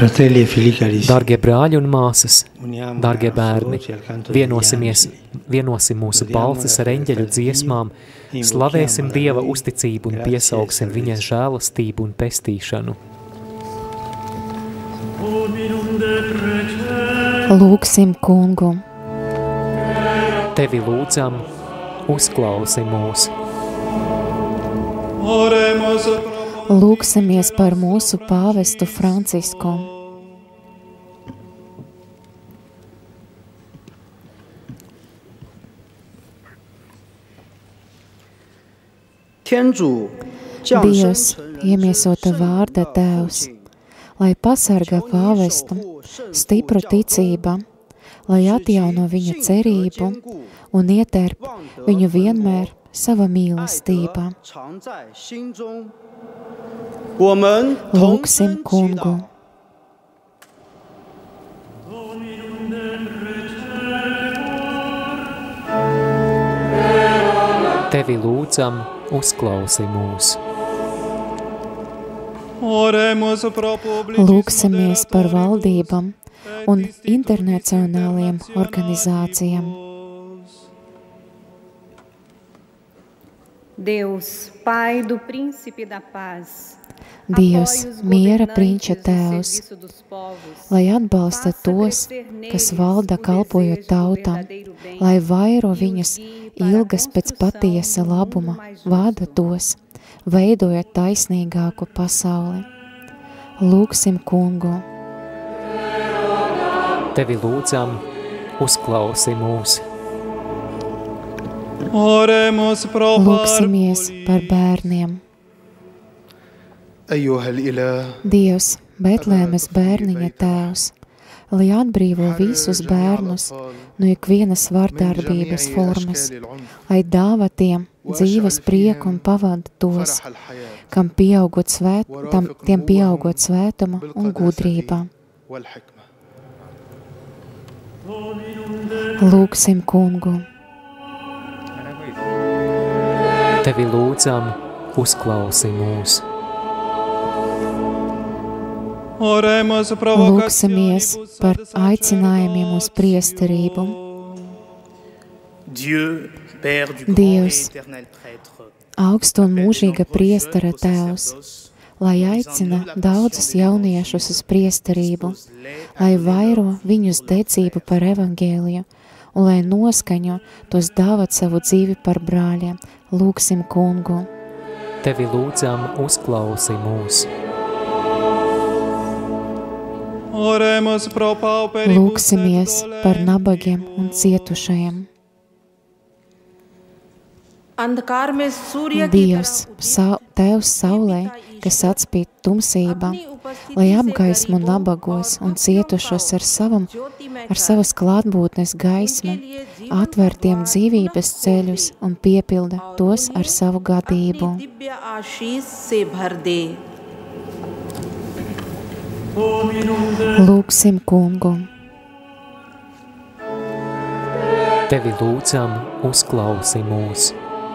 Fratelli e figli carissimi, Dargie brāļi un māsas, uniamo dargie la nostra bērni, voce al canto degli vienosimies, angeli. vienosim mūsu balsis ar eņģeļu dziesmām, slavēsim Dieva uzticību un piesauksim viņa žēlastību un pestīšanu. Lūgsim Kungu. Tevi lūdzam, uzklausi mūs. Lūgsimies par mūsu pāvestu Francisku. Dievs, iemiesota vārda Tēvs, lai pasargā pāvestu, stipru ticību, lai atjauno viņa cerību un ieterp viņu vienmēr sava mīlestībā. Lūgsim Kungu. Tevi lūdzam, uzklausi mūs. Lūgsimies par valdībām un internacionāliem organizācijām. Deus, Pai do Príncipe da Paz, Dievs, miera prinča Tēvs, lai atbalsta tos, kas valda kalpojot tautam, lai vairo viņus ilgas pēc patiesa labuma, vada tos, veidojot taisnīgāku pasauli. Lūgsim Kungu. Tevi lūdzam, uzklausi mūs. Lūgsimies par bērniem. Dievs, Betlēmes bērniņa Tēvs, lai atbrīvo visus bērnus no ikvienas vardarbības formas, lai dāvā tiem dzīves prieku un pavada tos, kam pieaugot svēt, tam, tiem pieaugot svētuma un gudrība. Lūgsim Kungu. Tevi lūdzam, uzklausi mūs. Lūgsimies par aicinājumiem uz priesterību. Dievs, augsta un mūžīga priestera Tēvs, lai aicina daudzus jauniešus uz priesterību, lai vairo viņus dedzību par evangēliju un lai noskaņo tos dāvāt savu dzīvi par brāļiem. Lūgsim Kungu. Tevi lūdzam, uzklausi mūs. Lūgsimies par nabagiem un cietušajiem. Dievs, sa- Tēvs saulē, kas atspīd tumsībā, lai apgaismo nabagos un cietušos ar, savam, ar savas klātbūtnes gaismu, atver tiem dzīvības ceļus un piepilda tos ar savu gadību. Lūgsim Kungu. Tevi lūdzam, uzklausi mūs.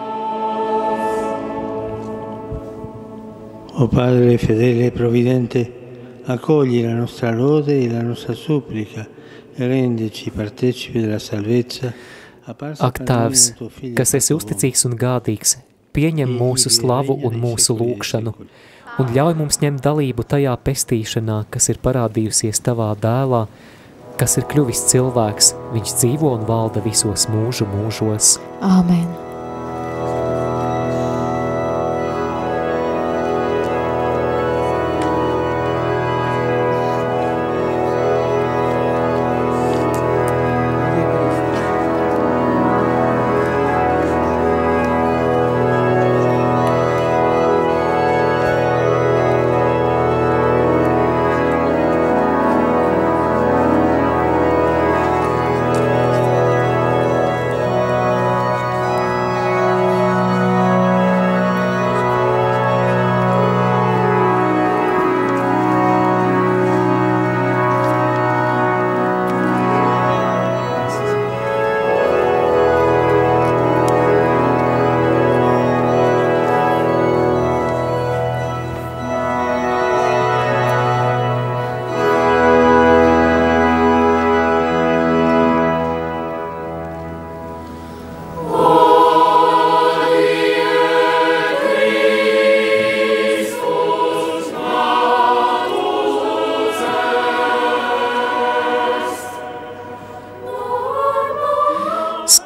O Padre fedele e provvidente, accogli la nostra lode e la nostra supplica e rendici partecipi della salvezza. Ak, Tēvs, kas esi uzticīgs un gādīgs, pieņem mūsu slavu un mūsu lūgšanu un ļauj mums ņemt dalību tajā pestīšanā, kas ir parādījusies tavā dēlā, kas ir kļuvis cilvēks, viņš dzīvo un valda visos mūžu mūžos. Āmen.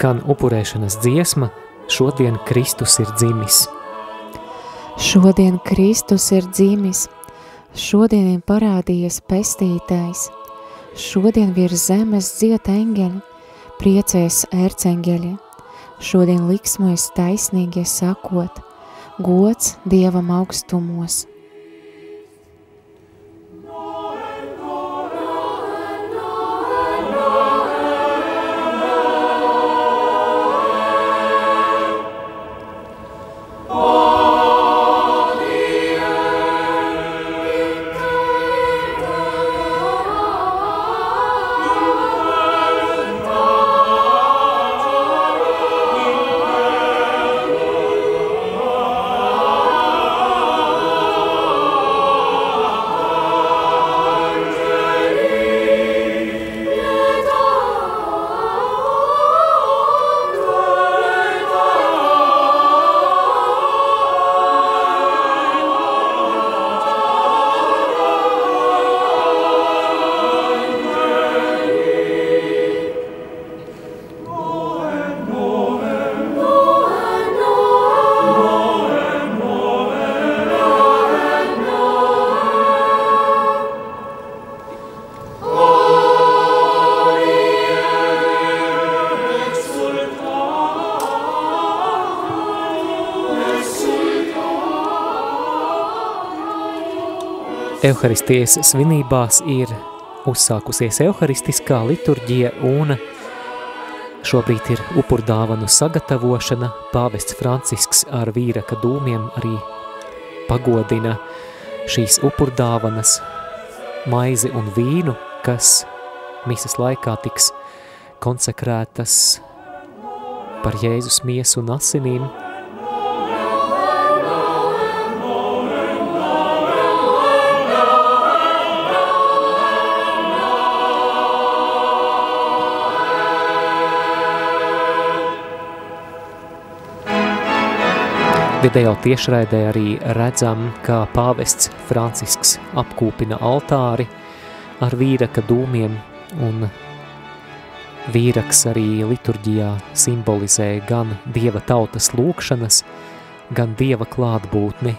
skan upurēšanas dziesma, šodien Kristus ir dzimis. Šodien Kristus ir dzimis, šodien ir parādījies pestītājs, šodien virs zemes dzied eņģeļi, priecēs ērceņģeļi, šodien liksmojas taisnīgie sakot, gods Dievam augstumos. Euharistijas svinībās ir uzsākusies euharistiskā liturģija un šobrīd ir upurdāvanu sagatavošana. Pāvests Francisks ar vīraka dūmiem arī pagodina šīs upurdāvanas, maizi un vīnu, kas misas laikā tiks konsekrētas par Jēzus miesu un asinīm. Video tiešraidē arī redzam, kā pāvests Francisks apkūpina altāri ar vīraka dūmiem, un vīraks arī liturģijā simbolizē gan Dieva tautas lūkšanas, gan Dieva klātbūtni.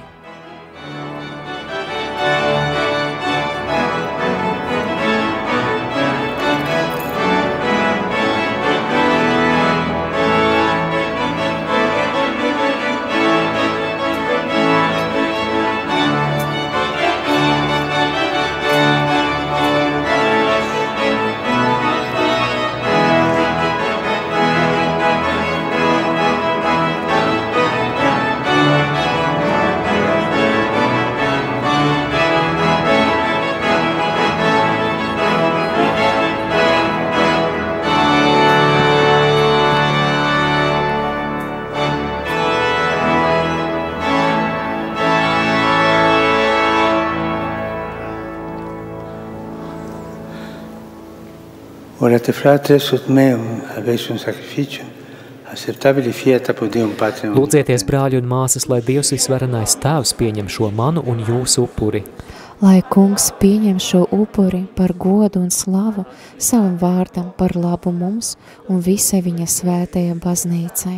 Orate fratres ut meum habes un sacrificium, acceptabile fiat apud Deum Patrem. Lūdzieties, brāļi un māsas, lai Dievs visvarenais Tēvs pieņem šo manu un jūsu upuri. Lai Kungs pieņem šo upuri par godu un slavu savam vārdam, par labu mums un visai viņa svētajai baznīcai.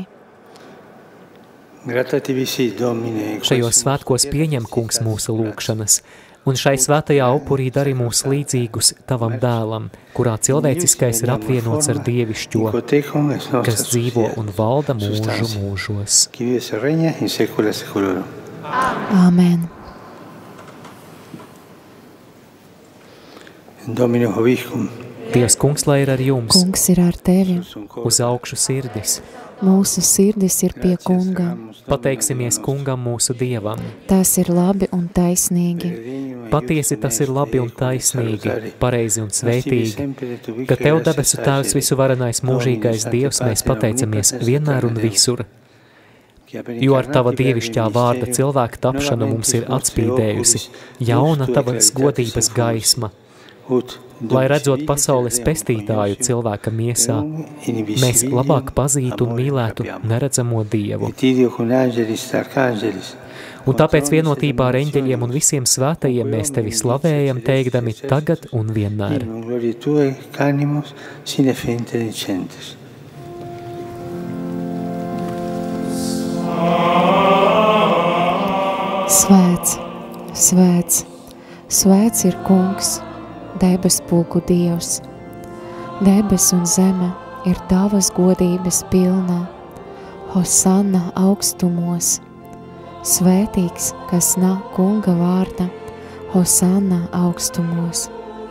Šajos svētkos pieņem, Kungs, mūsu lūkšanas, un šai svētajā upurī dari mūs līdzīgus tavam dēlam, kurā cilvēciskais ir apvienots ar dievišķo, kas dzīvo un valda mūžu mūžos. Āmen. Domino Hoviscum. Dievs, Kungs, lai ir ar jums. Kungs ir ar tevi. Uz augšu sirdis. Mūsu sirdis ir pie Kunga. Pateiksimies Kungam mūsu Dievam. Tas ir labi un taisnīgi. Patiesi tas ir labi un taisnīgi, pareizi un svētīgi, ka Tev, debesu Tēvs, visuvarenais mūžīgais Dievs, mēs pateicamies vienmēr un visur, jo ar Tava dievišķā vārda cilvēka tapšana mums ir atspīdējusi, jauna Tavas godības gaisma, lai redzot pasaules pestītāju cilvēka miesā, mēs labāk pazītu un mīlētu neredzamo Dievu. Un tāpēc vienotībā ar eņģeļiem un visiem svētajiem mēs Tevi slavējam, teikdami tagad un vienmēr. Svēts, svēts, svēts ir Kungs, debespulku Dievs. Debes un zeme ir tavas godības pilnā. Hosanna augstumos. Svētīgs, kas nāk Kunga vārda. Hosanna augstumos.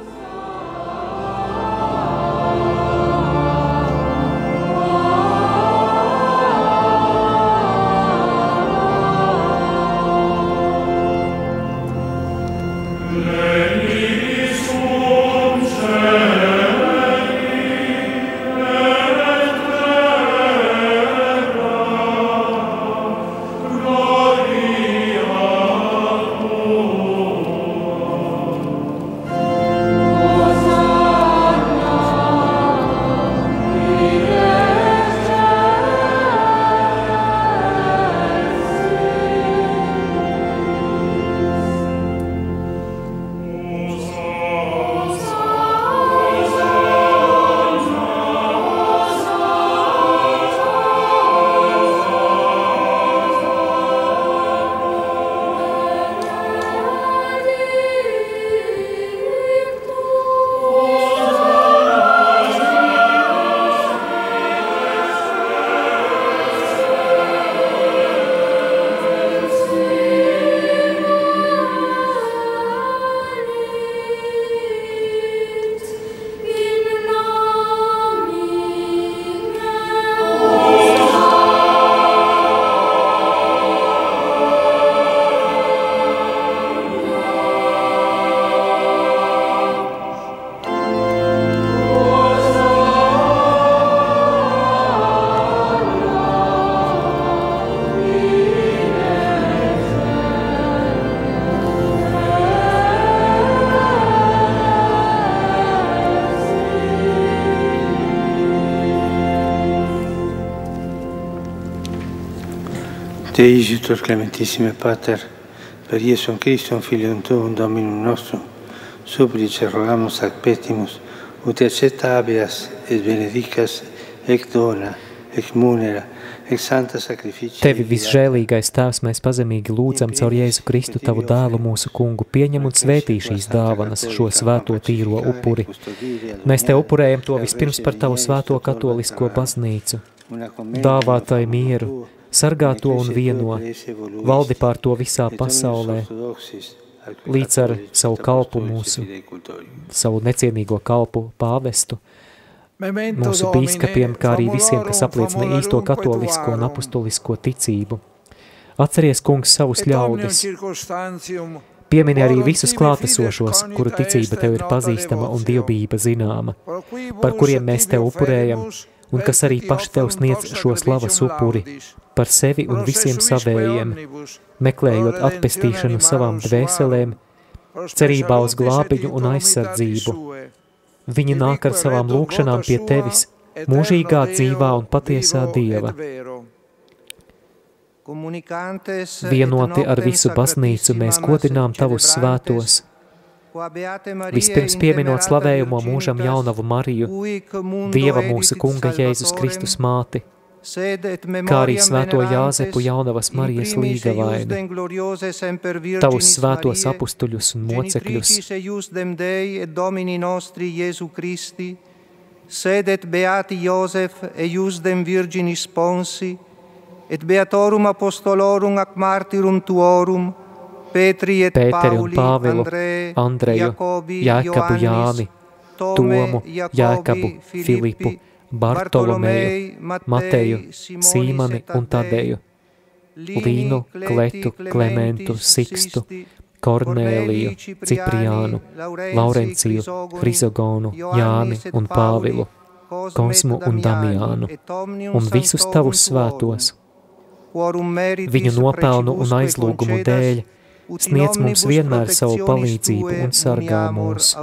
Te igitur clementissime Pater, per Iesum Christum Filium Tuum Dominum nostrum, supplice rogamus ac petimus, ut accetta habeas et benedicas ec dona, ec munera, ec santa sacrificia. Tevi visžēlīgais Tēvs, mēs pazemīgi lūdzam caur Jēzu Kristu, tavu dēlu, mūsu kungu, pieņem un svētī šīs dāvanas, šo svēto tīro upuri. Mēs te upurējam to vispirms par tavu svēto katolisko baznīcu. Dāvā tai mieru, sargā to un vieno, valdi pār to visā pasaulē, līdz ar savu kalpu mūsu, savu necienīgo kalpu pāvestu, mūsu bīskapiem, kā arī visiem, kas apliecina īsto katolisko un apostolisko ticību. Atceries, kungs, savus ļaudis. Piemini arī visus klātesošos, kuru ticība tev ir pazīstama un dievbijība zināma, par kuriem mēs tev upurējam, un kas arī paši tev sniedz šo slavas upuri par sevi un visiem savējiem, meklējot atpestīšanu savām dvēselēm, cerībā uz glābiņu un aizsardzību. Viņi nāk ar savām lūkšanām pie tevis, mūžīgā dzīvā un patiesā Dieva. Vienoti ar visu baznīcu mēs godinām tavus svētos, vispirms pieminot slavējumo mūžam jaunavu Mariju, Dieva mūsu kunga Jēzus Kristus māti, kā arī svēto Jāzepu jaunavas Marijas līgavaini, tavus svētos apustuļus un mocekļus, sedet beati Josef eius dem virginis sponsi, et beatorum apostolorum ac martyrum tuorum, Petri et Pēteri un Pauli, Pāvilu, Andrē, Andreju, Jāekabu Jāni, Tomu, Jāekabu, Filipu, Bartolomeju, Mateju, Sīmani un Tadeju, Līnu, Kletu, Klementu, Sikstu, Kornēliju, Cipriānu, Laurenciju, Hrizogonu, Jāni un Pāvilu, Kosmu un Damiānu, un visus tavus svētos. Viņu nopelnu un aizlūgumu dēļ sniedz mums vienmēr savu palīdzību un sargā mūs.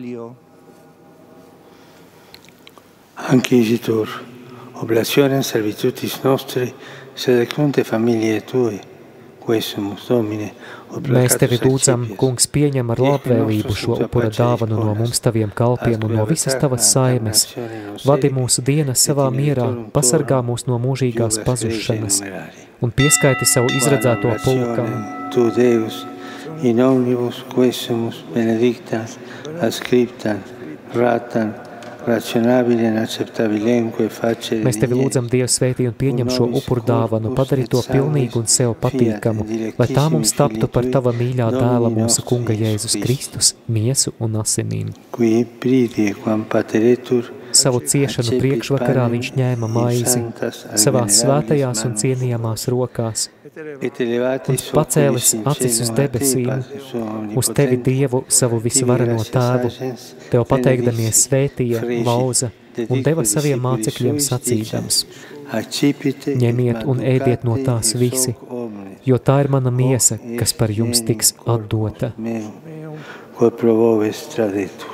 Inquisitur, oblationem servitutis nostri, sed ecnunte familiae tue, quesumus Domine, Mēs tevi lūdzam, kungs, pieņem ar labvēlību šo upura dāvanu no mums taviem kalpiem un no visas tavas saimes. Vadi mūsu dienas savā mierā, pasargā mūs no mūžīgās pazušanas. un pieskaiti savu izredzēto pulkam. Tu Deus, in omnibus quesumus benedicta, ascriptam, ratam, racionabile, acceptabilenque face. Mēs tevi lūdzam, Dievs, svētī un pieņem šo upuru dāvanu, padari to pilnīgu un sev patīkamu, lai tā mums taptu par tava mīļā dēla mūsu kunga Jēzus Kristus, miesu un asinīm. Qui pridi quam pateretur, savu ciešanu priekšvakarā viņš ņēma maizi savās svētajās un cienījamās rokās un pacēlis acis uz debesīm, uz tevi Dievu savu visvareno tēvu, tev pateikdamies svētīja, lauza un deva saviem mācekļiem sacīdams. Ņemiet un ēdiet no tās visi, jo tā ir mana miesa, kas par jums tiks atdota. Quod pro vobis tradetur.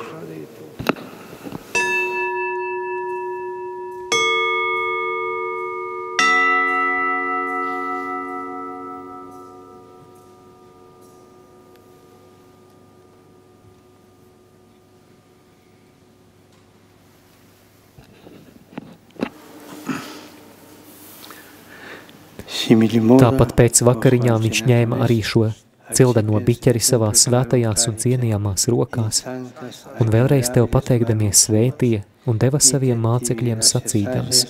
Tāpat pēc vakariņām viņš ņēma arī šo cildeno biķeri savās svētajās un cienījamās rokās, un vēlreiz tev pateikdamies svētīja un deva saviem mācekļiem sacīdams.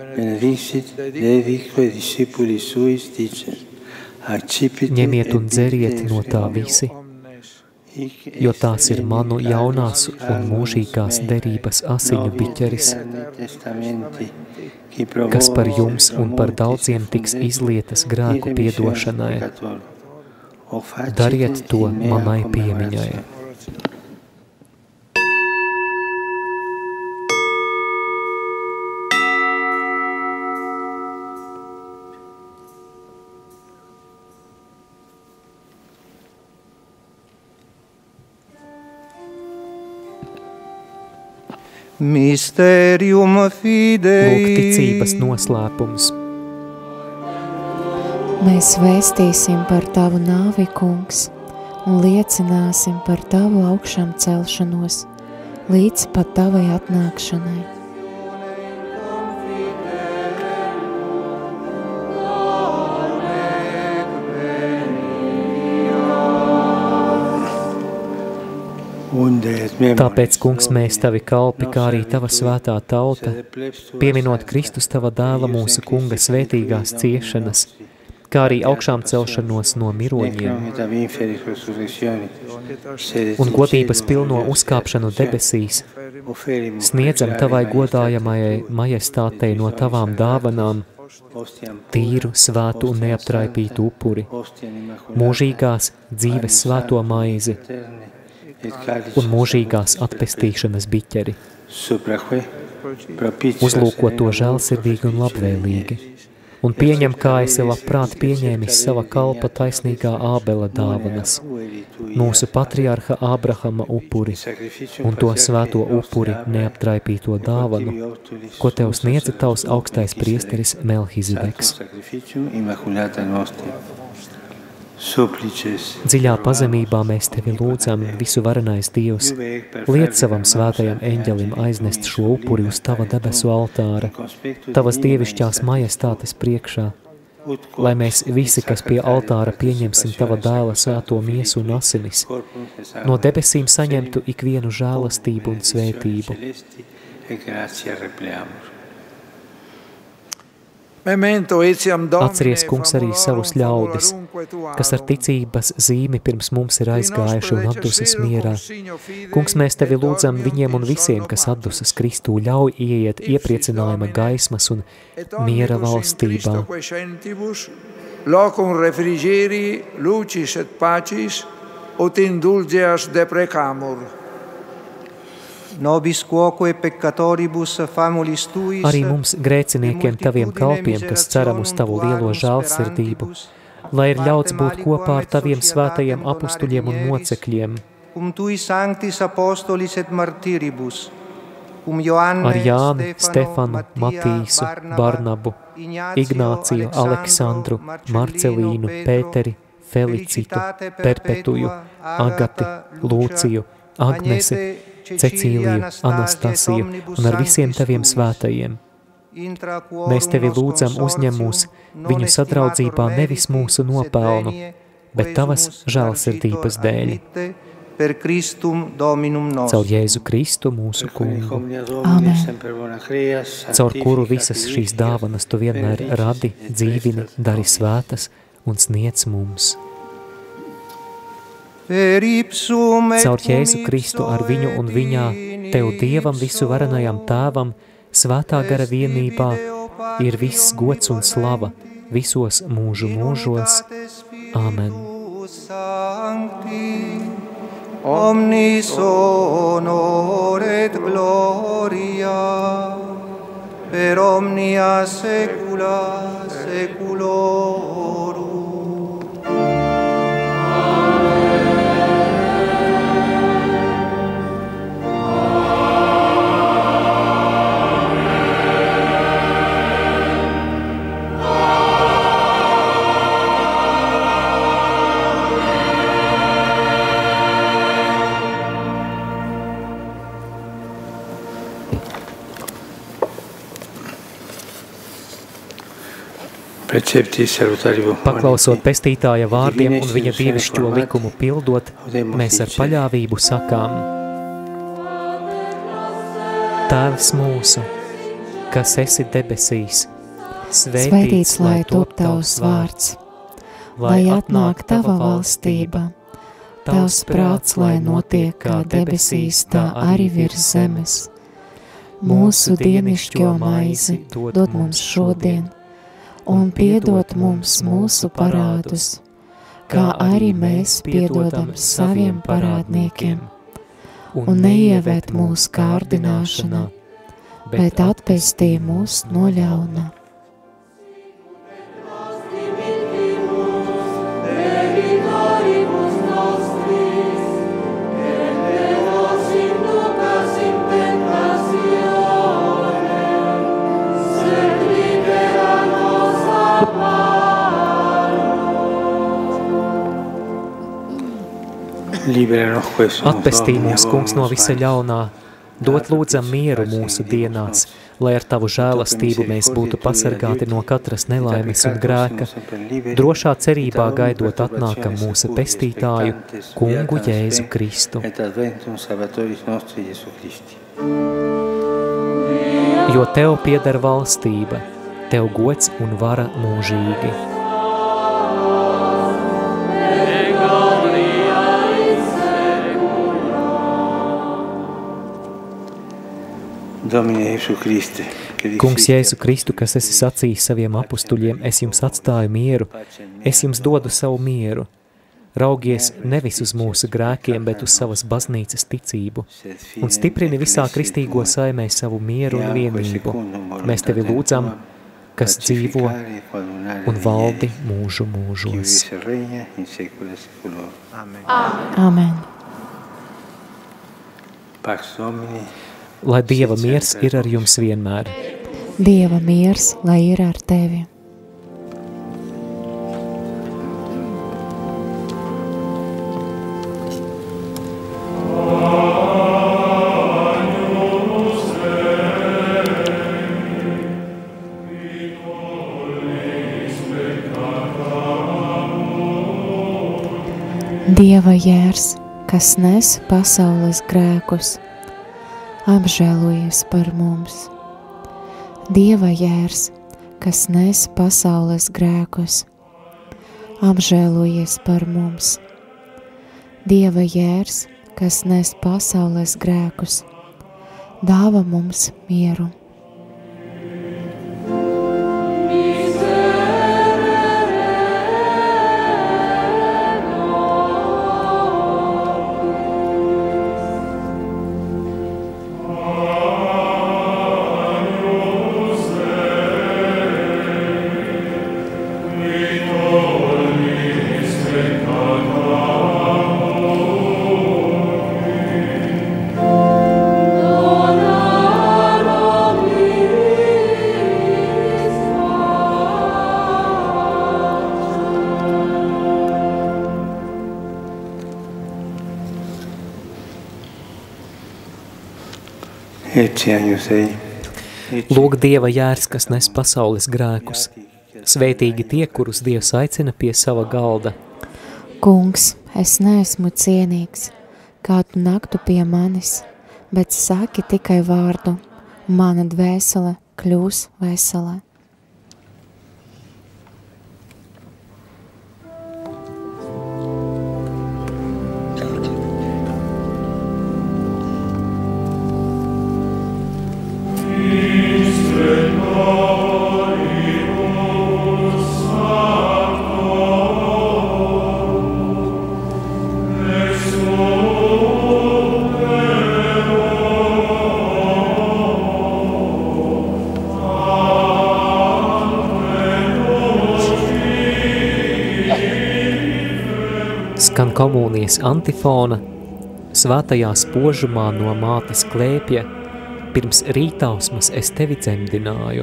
Ņemiet un dzeriet no tā visi, jo tās ir manu jaunās un mūžīgās derības asiņu biķeris, kas par jums un par daudziem tiks izlietas grēku piedošanai. Dariet to manai piemiņai. Mysterium fidei. Lūk, ticības noslēpums. Mēs vēstīsim par tavu nāvi, kungs, un liecināsim par tavu augšām celšanos, līdz pat tavai atnākšanai. Tāpēc, kungs, mēs tavi kalpi, kā arī tava svētā tauta, pieminot Kristus tava dēla mūsu kunga svētīgās ciešanas, kā arī augšām celšanos no miroņiem un godības pilno uzkāpšanu debesīs, sniedzam tavai godājamajai majestātei no tavām dāvanām tīru, svētu un neaptraipītu upuri, mūžīgās dzīves svēto maizi un mūžīgās atpestīšanas biķeri. Uzlūko to žēlsirdīgi un labvēlīgi, un pieņem, kā esi labprāt pieņēmis sava kalpa taisnīgā Ābela dāvanas, mūsu patriarha Ābrahama upuri un to svēto upuri neaptraipīto dāvanu, ko tev sniedza tavs augstais priesteris Melhizedeks. Dziļā pazemībā mēs tevi lūdzam, visu varenais Dievs, liec savam svētajam eņģelim aiznest šo upuri uz tava debesu altāra, tavas dievišķās majestātes priekšā, lai mēs visi, kas pie altāra pieņemsim tava dēla svēto miesu un asinis, no debesīm saņemtu ikvienu žēlastību un svētību. Atceries, kungs, arī savus ļaudis, kas ar ticības zīmi pirms mums ir aizgājuši un atdusas mierā. Kungs, mēs tevi lūdzam viņiem un visiem, kas atdusas Kristū, ļauj ieiet iepriecinājuma gaismas un miera valstībā. Locum refrigeri, lucis et pacis, ut indulgeas deprecamur. Nobis quoque peccatoribus famulis tuis. Arī mums, grēciniekiem, taviem kalpiem, kas ceram uz tavu lielo žēlsirdību, lai ir ļauts būt kopā ar taviem svētajiem apustuļiem un mocekļiem, cum tui sanctis apostolis et martiribus, cum ar Ioanne, Jāni, Stefanu, Matīsu, Barnabu, Ignāciju, Aleksandru, Marcelīnu, Pēteri, Felicitu, Perpetuju, Agati, Lūciju, Agnesi, Cecīliju, Anastasiju un ar visiem taviem svētajiem, Mēs tevi lūdzam uzņem mūs viņu sadraudzībā nevis mūsu nopelnu, bet tavas žēlsirdības dēļ. Caur Jēzu Kristu mūsu kungu. Amen. Caur kuru visas šīs dāvanas tu vienmēr radi, dzīvini, dari svētas un sniedz mums. Caur Jēzu Kristu ar viņu un viņā, tev Dievam visu varenajam tēvam, svētā gara vienībā, ir viss gods un slava visos mūžu mūžos. Amen. Omnis honor et gloria per omnia saecula saeculorum. Paklausot pestītāja vārdiem un viņa dievišķo likumu pildot, mēs ar paļāvību sakām: Tēvs mūsu, kas esi debesīs, svētīts lai top tavs vārds, lai atnāk tava valstība, tavs prāts, lai notiek kā debesīs, tā arī virs zemes. Mūsu dienišķo maizi dod mums šodien, un piedod mums mūsu parādus, kā arī mēs piedodam saviem parādniekiem. Un neieved mūsu kārdināšanā, bet atpestī mūs no ļauna. Atpestī mūs, kungs, no visa ļaunā, dot lūdzam mieru mūsu dienās, lai ar tavu žēlastību mēs būtu pasargāti no katras nelaimes un grēka, drošā cerībā gaidot atnākam mūsu pestītāju, kungu Jēzu Kristu. Jo tev pieder valstība, tev gods un vara mūžīgi. Kungs Jēzu Kristu, kas esi sacījis saviem apustuļiem, es jums atstāju mieru, es jums dodu savu mieru. Raugies nevis uz mūsu grēkiem, bet uz savas baznīcas ticību, un stiprini visā kristīgo saimē savu mieru un vienību. Mēs tevi lūdzam, kas dzīvo un valdi mūžu mūžos. Amen. Lai Dieva miers ir ar jums vienmēr. Dieva miers, lai ir ar tevi. Dieva jērs, kas nes pasaules grēkus, apžēlojies par mums. Dieva jērs, kas nes pasaules grēkus, apžēlojies par mums. Dieva jērs, kas nes pasaules grēkus, dāva mums mieru. Lūk Dieva jērs, kas nes pasaules grēkus. Svētīgi tie, kurus Dievs aicina pie sava galda. Kungs, es neesmu cienīgs, kā tu naktu pie manis, bet saki tikai vārdu, mana dvēsele kļūs vesela. Skan komunijas antifona, svētajā spožumā no mātes klēpja, pirms rītausmas es tevi dzemdināju.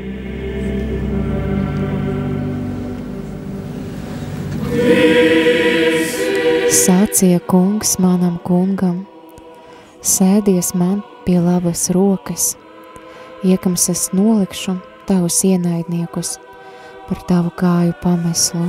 Sācija kungs manam kungam, sēdies man pie labas rokas, iekams es nolikšu tavus ienaidniekus par tavu kāju pameslu.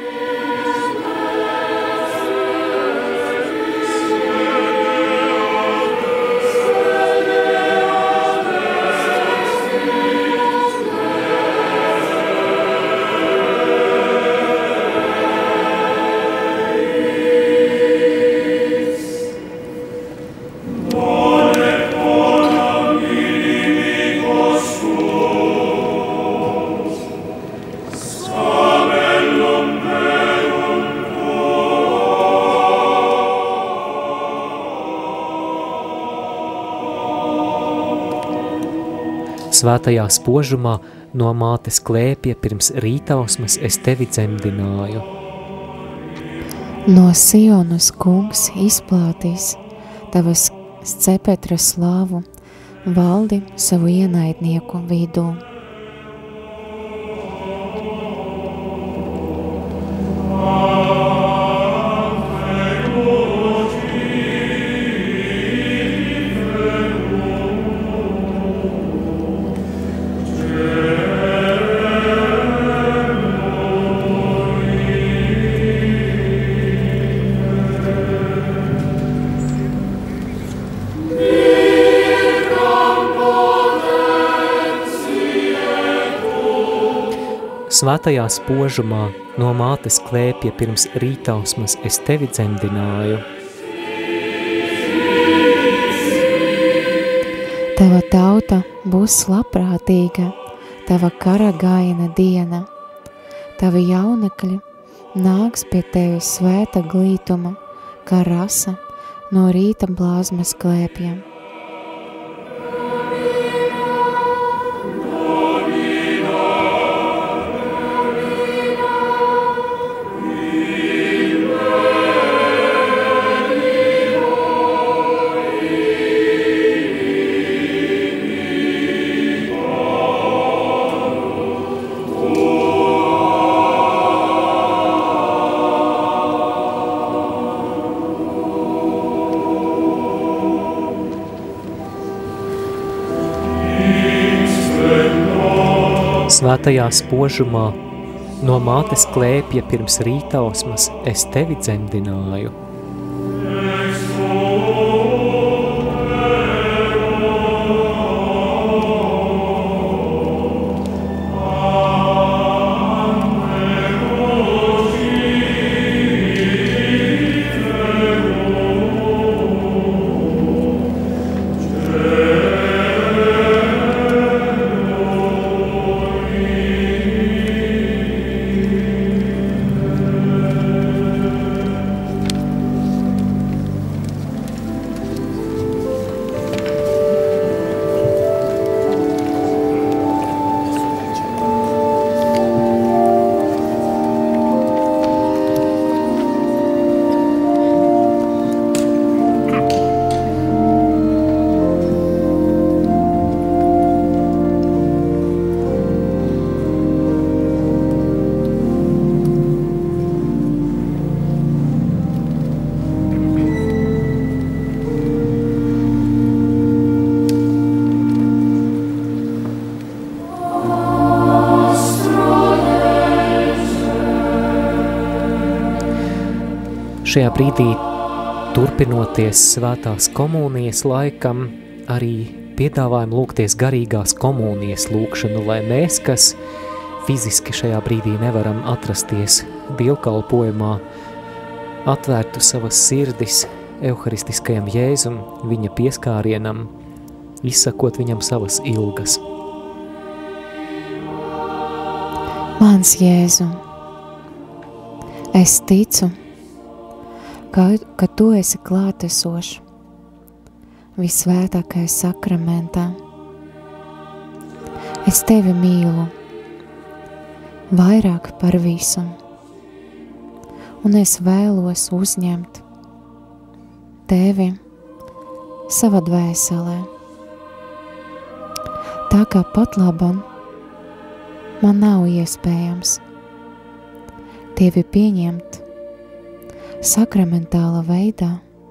Svētajā spožumā no mātes klēpja pirms rītausmas es tevi dzemdināju. No Sionas kungs izplātīs tavas scepetra slāvu, valdi savu ienaidnieku vidū. Svētajā spožumā no mātes klēpja pirms rītausmas es tevi dzemdināju. Tava tauta būs labprātīga, tava kara gaina diena. Tavi jaunekļi nāks pie tevis svēta glītuma, kā rasa no rīta blāzmas klēpja. Svētajā spožumā no mātes klēpja pirms rītausmas es tevi dzemdināju. Šajā brīdī, turpinoties svētās komunijas laikam, arī piedāvājam lūgties garīgās komunijas lūgšanu, lai mēs, kas fiziski šajā brīdī nevaram atrasties dievkalpojumā, atvērtu savas sirdis euharistiskajam Jēzum, viņa pieskārienam, izsakot viņam savas ilgas. Mans Jēzu, es ticu, ka, ka tu esi klātesošs visvētākajā sakramentā. Es tevi mīlu vairāk par visu, un es vēlos uzņemt tevi savā dvēselē. Tā kā pat labam man nav iespējams tevi pieņemt sakramentāla veidā,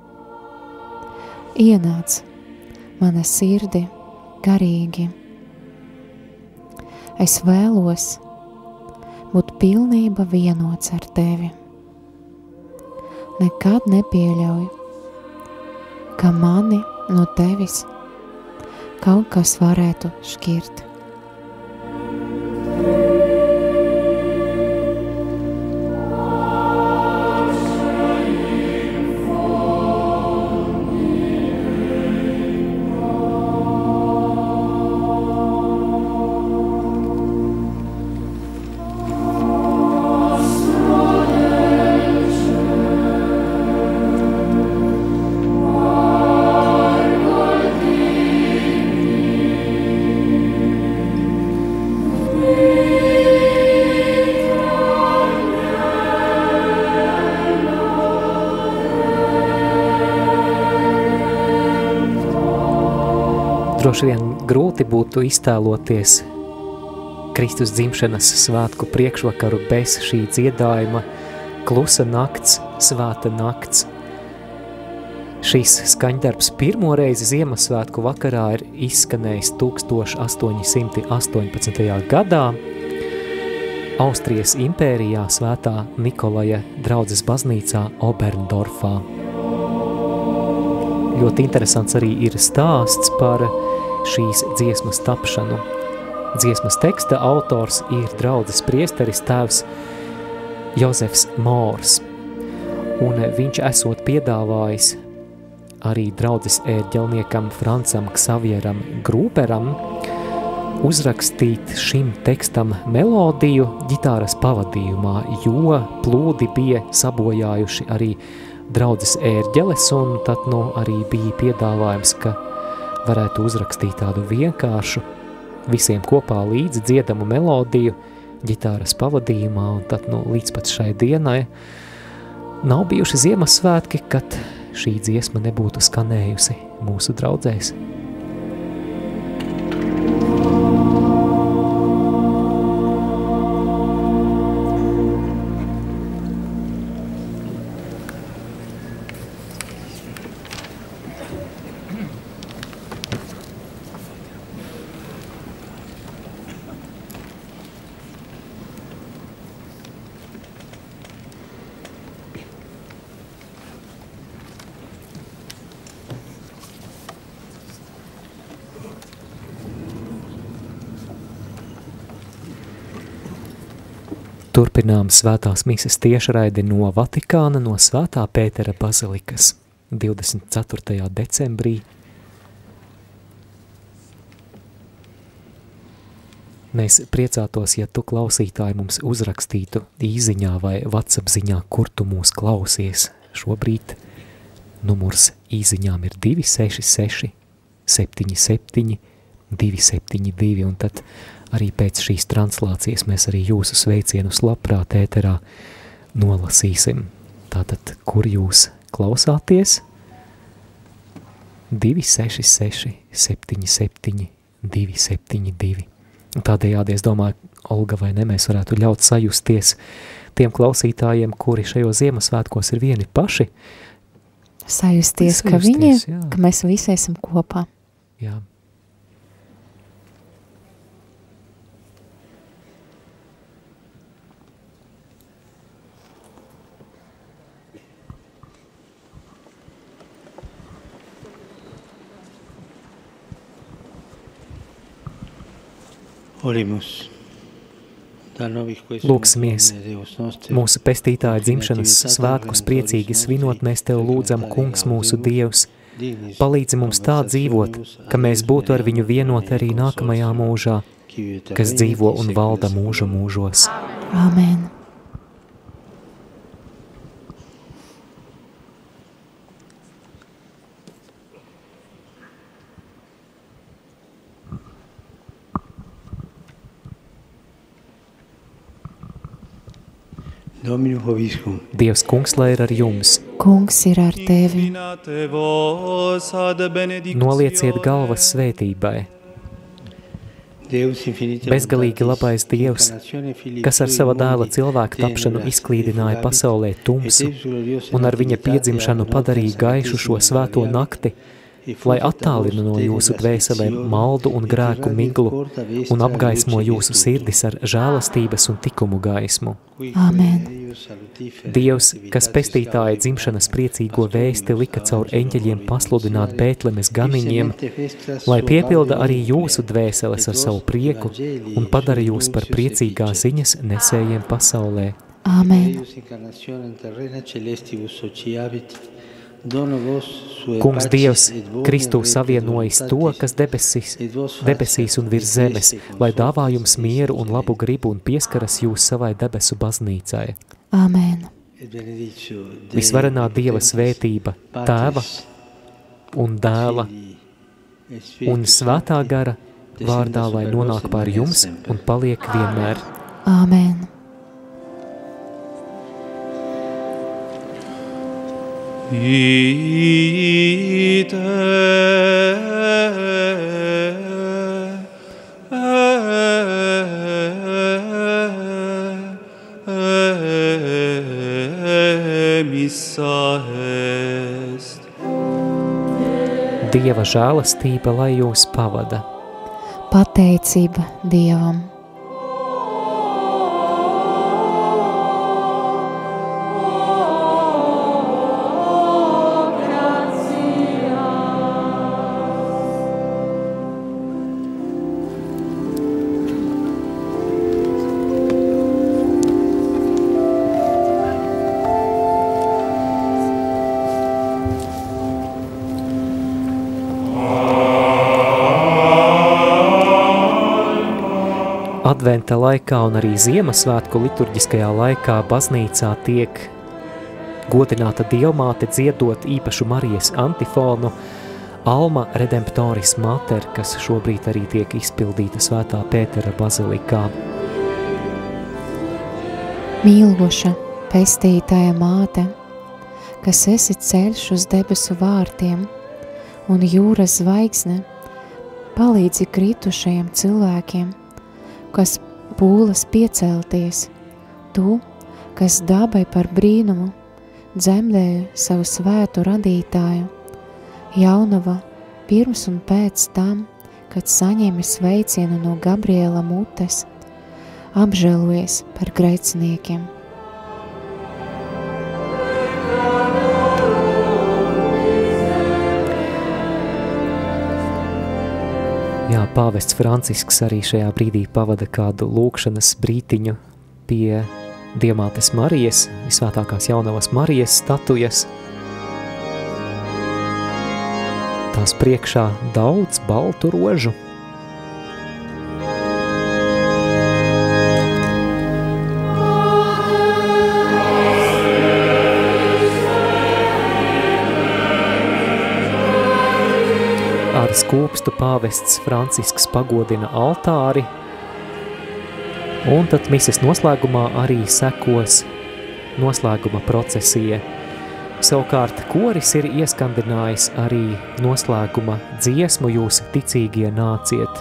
ienāc mana sirdi garīgi. Es vēlos būt pilnība vienots ar tevi. Nekad nepieļauju, ka mani no tevis kaut kas varētu šķirt. Droši vien grūti būtu iztēloties Kristus dzimšanas svētku priekšvakaru bez šī dziedājuma Klusa nakts, svēta nakts. Šīs skaņdarbs pirmo reizi Ziemassvētku vakarā ir izskanējis tūkstoš astoņi simti astoņpadsmitajā gadā Austrijas impērijā Svētā Nikolaja draudzes baznīcā Oberndorfā. Ļoti interesants arī ir stāsts par šīs dziesmas tapšanu. Dziesmas teksta autors ir draudzes priesteris tēvs Jozefs Mors, un viņš esot piedāvājis arī draudzes ērģelniekam Francam Ksavieram Grūberam uzrakstīt šim tekstam melodiju ģitāras pavadījumā, jo plūdi bija sabojājuši arī draudzes ērģeles, un tad nu, arī bija piedāvājums, ka varētu uzrakstīt tādu vienkāršu, visiem kopā līdzi dziedamu melodiju ģitāras pavadījumā, un tad nu, līdz pat šai dienai nav bijuši Ziemassvētki, kad šī dziesma nebūtu skanējusi mūsu draudzēs. Turpinām svētās mises tiešraidi no Vatikāna, no Svētā Pētera bazilikas divdesmit ceturtajā decembrī. Mēs priecātos, ja tu klausītāji mums uzrakstītu īziņā vai WhatsApp ziņā, kur tu mūs klausies. Šobrīd numurs īziņām ir divi seši seši septiņi septiņi divi septiņi divi, un tad arī pēc šīs translācijas mēs arī jūsu sveicienus labprāt ēterā nolasīsim. Tātad, kur jūs klausāties? divi seši seši septiņi septiņi divi septiņi divi. Tādējādi, es domāju, Olga, vai ne, mēs varētu ļaut sajusties tiem klausītājiem, kuri šajos Ziemassvētkos ir vieni paši. Sajusties, sajusties ka viņi, jā. Ka mēs visi esam kopā. Jā. Oremus. Lūksimies, mūsu pestītāja dzimšanas svētkus priecīgi svinot, mēs Tev lūdzam, Kungs mūsu Dievs, palīdzi mums tā dzīvot, ka mēs būtu ar viņu vienoti arī nākamajā mūžā, kas dzīvo un valda mūžu mūžos. Āmen. Dievs, Kungs, lai ir ar jums. Kungs ir ar tevi. Nolieciet galvas svētībai. Bezgalīgi labais Dievs, kas ar sava dēla cilvēku tapšanu izklīdināja pasaulē tumsu un ar viņa piedzimšanu padarīja gaišu šo svēto nakti, lai attālina no jūsu dvēselēm maldu un grēku miglu un apgaismo jūsu sirdis ar žēlastības un tikumu gaismu. Āmen. Dievs, kas pestītāja dzimšanas priecīgo vēsti lika caur eņģeļiem pasludināt Bētlemes ganiņiem, lai piepilda arī jūsu dvēseles ar savu prieku un padara jūs par priecīgā ziņas nesējiem pasaulē. Āmen. Kungs Dievs, Kristū savienojis to, kas debesīs, debesīs un virs zemes, lai dāvā jums mieru un labu gribu un pieskaras jūs savai debesu baznīcai. Āmen. Visvarenā Dieva svētība, Tēva un Dēla un Svētā gara vārdā, lai nonāk pār jums un paliek vienmēr. Āmen. Ite missa est. Dieva žēlastība, lai jūs pavada. Pateicība Dievam. Adventa laikā un arī Ziemassvētku liturģiskajā laikā baznīcā tiek godināta Dievmāte dziedot īpašu Marijas antifonu Alma Redemptoris Mater, kas šobrīd arī tiek izpildīta Svētā Pētera bazilikā. Mīloša, pestītāja māte, kas esi ceļš uz debesu vārtiem un jūras zvaigzne, palīdzi kritušajiem cilvēkiem, kas pūlas piecelties, tu, kas dabai par brīnumu, dzemdēja savu svētu radītāju, jaunava pirms un pēc tam, kad saņēmi sveicienu no Gabriela mutes, apžēlojies par grēciniekiem. Jā, pāvests Francisks arī šajā brīdī pavada kādu lūkšanas brītiņu pie Dievmātes Marijas, visvētākās jaunavas Marijas statujas. Tās priekšā daudz baltu rožu. Ar skūpstu pāvests Francisks pagodina altāri, un tad mises noslēgumā arī sekos noslēguma procesija. Savukārt koris ir ieskandinājis arī noslēguma dziesmu Jūs ticīgie nāciet.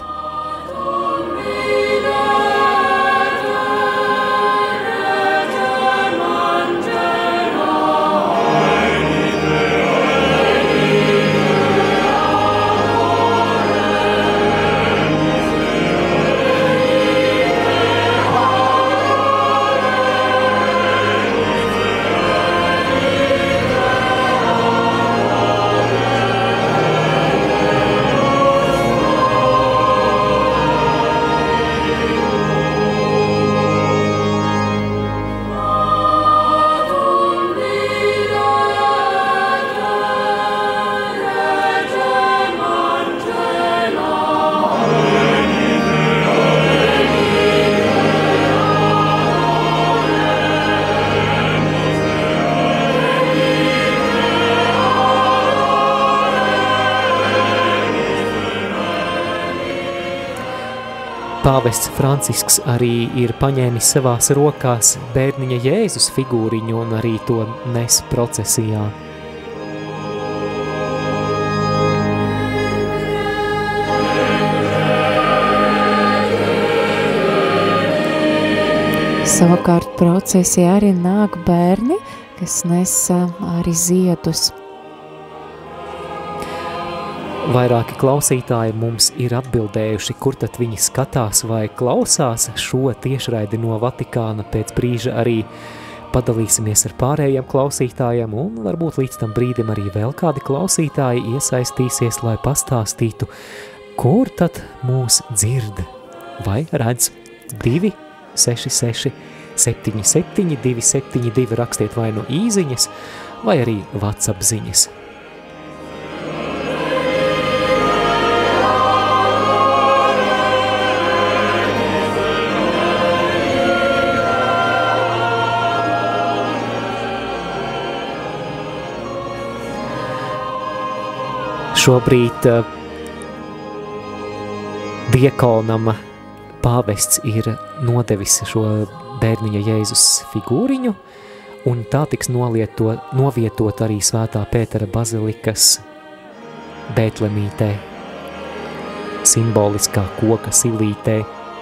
Pāvests Francisks arī ir paņēmis savās rokās bērniņa Jēzus figūriņu un arī to nes procesijā. Savukārt procesijā arī nāk bērni, kas nes arī ziedus. Vairāki klausītāji mums ir atbildējuši, kur tad viņi skatās vai klausās šo tiešraidi no Vatikāna. Pēc brīža arī padalīsimies ar pārējiem klausītājiem un varbūt līdz tam brīdim arī vēl kādi klausītāji iesaistīsies, lai pastāstītu, kur tad mūs dzird vai redz. Divi seši seši septiņi septiņi divi septiņi divi rakstiet vai no īziņas vai arī WhatsApp ziņas. Šobrīd uh, diekonam pāvests ir nodevis šo bērniņa Jēzus figūriņu, un tā tiks nolieto, novietot arī Svētā Pētera bazilikas Bētlemītē, simboliskā koka silītē.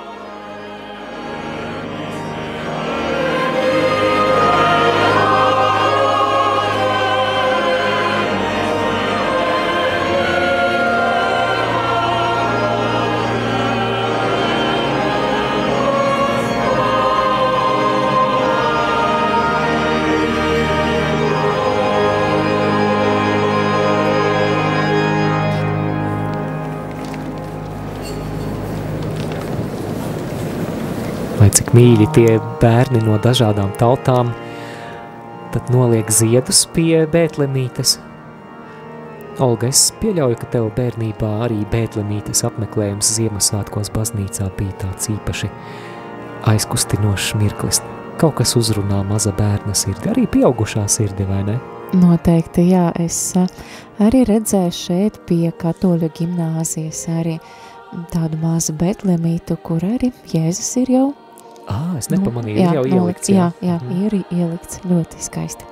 Cik mīļi tie bērni no dažādām tautām, tad noliek ziedus pie Bētlemītes. Olga, es pieļauju, ka tev bērnībā arī Bētlemītes apmeklējums Ziemassvētkos baznīcā bija tāds īpaši aizkustinošs mirklis. Kaut kas uzrunā maza bērna sirdi, arī pieaugušā sirdi, vai ne? Noteikti, jā. Es arī redzēju šeit pie katoļu gimnāzijas arī tādu mazu Bētlemītu, kur arī Jēzus ir jau Ā, es nepamanīju, jā, ir jau ielikts. Jā, jā, jā ir ielikts ļoti skaisti.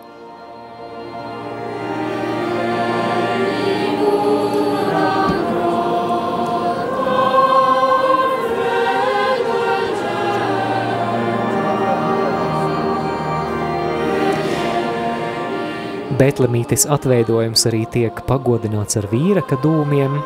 Bētlemītes atveidojums arī tiek pagodināts ar vīraka dūmiem.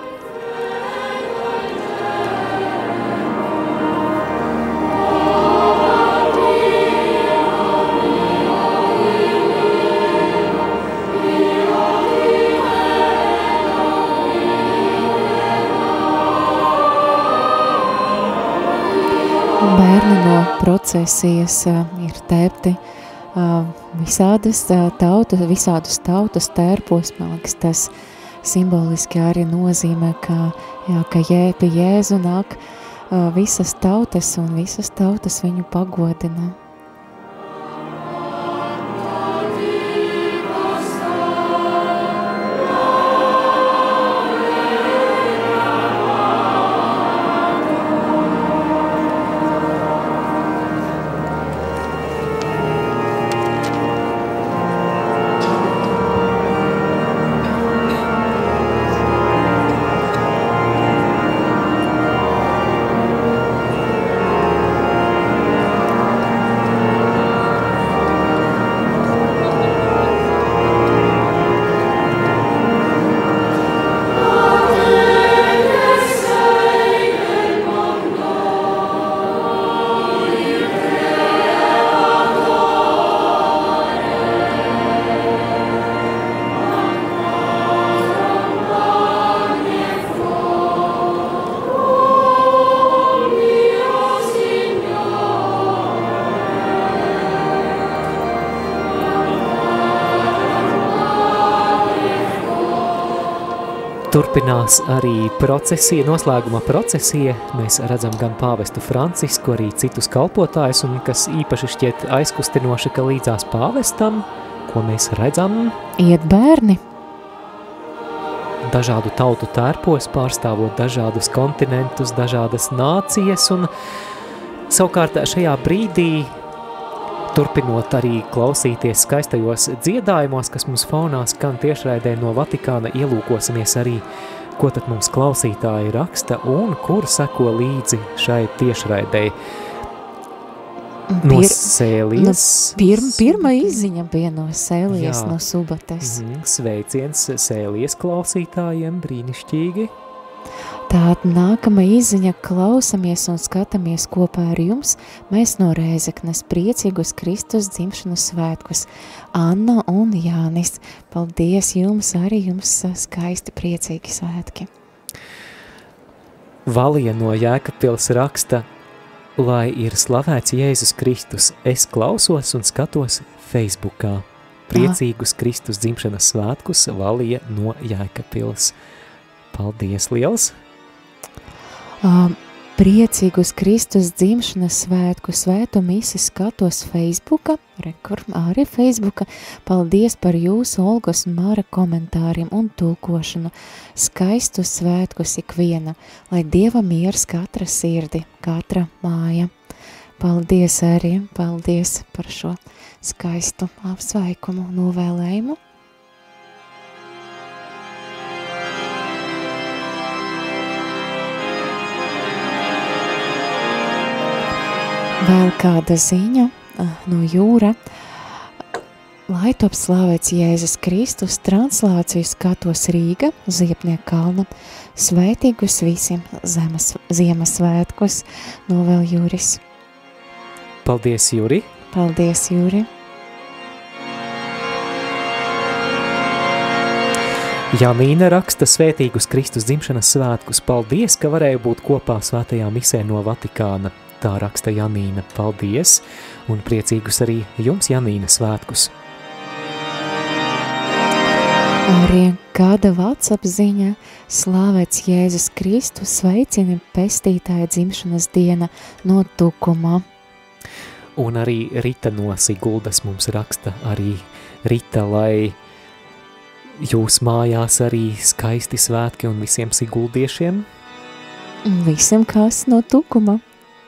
Bērni no procesijas uh, ir tērpti uh, visādas uh, tautas, visādus tautas tērpos. Man liekas, tas simboliski arī nozīmē, ka, jā, ka jē, pie Jēzu nāk uh, visas tautas un visas tautas viņu pagodina. Turpinās arī procesija, noslēguma procesija. Mēs redzam gan pāvestu Francisku, arī citus kalpotājus, un kas īpaši šķiet aizkustinoši, ka līdzās pāvestam, ko mēs redzam, iet bērni. dažādu tautu tērpos, pārstāvot dažādus kontinentus, dažādas nācijas, un savukārt šajā brīdī, turpinot arī klausīties skaistajos dziedājumos, kas mums fonā skan tiešraidē no Vatikāna, ielūkosimies arī, ko tad mums klausītāji raksta un kur seko līdzi šai tiešraidei. No Pir, Sēlijas. No pir, pirma izziņa bija no Sēlijas, Jā. no Subates. Mm, sveiciens Sēlijas klausītājiem, brīnišķīgi. Tātad nākama izziņa, klausamies un skatāmies kopā ar jums. Mēs no Rēzeknes priecīgus Kristus dzimšanas svētkus. Anna un Jānis, paldies jums, arī jums skaisti priecīgi svētki. Valija no Jēkabpils raksta, lai ir slavēts Jēzus Kristus, es klausos un skatos Facebookā. Priecīgus Kristus dzimšanas svētkus, Valija no Jēkabpils. Paldies liels! Um, priecīgus Kristus dzimšanas svētku svēto misi skatos Facebooka, rekur, arī Facebooka. Paldies par jūsu Olgas un Māra komentāriem un tulkošanu. Skaistus svētkus ikviena, lai Dieva miers katra sirdi, katra māja. Paldies arī, paldies par šo skaistu apsveikumu novēlējumu. Vēl kāda ziņa no jūra. Lai top slavēts Jēzus Kristus, translāciju skatos Rīga, Ziepnieka kalna. Svētīgus visiem zemes, Ziemassvētkus novēl Juris. Paldies, Juri! Paldies, Juri! Janīna raksta svētīgus Kristus dzimšanas svētkus. Paldies, ka varēju būt kopā svētajā misē no Vatikāna. Tā raksta Janīna. Paldies! Un priecīgus arī jums, Janīna, svētkus! Arī kāda WhatsApp ziņa, slāvēts Jēzus Kristus, sveicini pestītāja dzimšanas diena no Tukumā. Un arī Rita no Siguldas mums raksta, arī Rita, lai jūs mājās arī skaisti svētki un visiem siguldiešiem. Visiem, kas no Tukuma.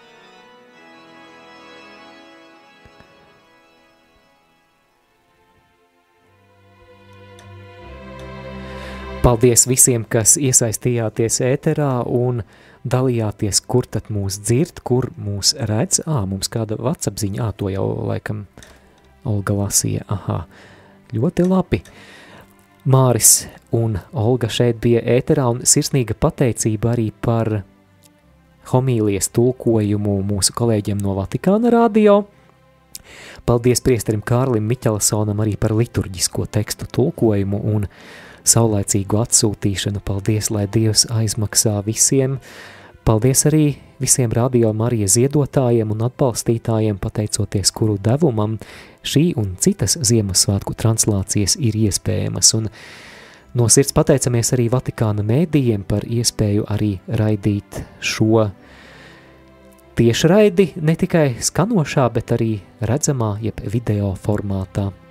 Paldies visiem, kas iesaistījāties ēterā un dalījāties, kur tad mūs dzird, kur mūs redz. Ā, mums kāda WhatsApp ziņa, ā, to jau laikam Olga lasīja. Aha, ļoti labi. Māris un Olga šeit bija ēterā un sirsnīga pateicība arī par homīlijas tulkojumu mūsu kolēģiem no Vatikāna radio. Paldies priesterim Kārlim Miķelsonam arī par liturģisko tekstu tulkojumu un saulaicīgu atsūtīšanu. Paldies, lai Dievs aizmaksā visiem. Paldies arī visiem Radio Marija ziedotājiem un atbalstītājiem, pateicoties kuru devumam šī un citas Ziemassvētku translācijas ir iespējamas. Un no sirds pateicamies arī Vatikāna mēdījiem par iespēju arī raidīt šo tiešraidi, ne tikai skanošā, bet arī redzamā, jeb video formātā.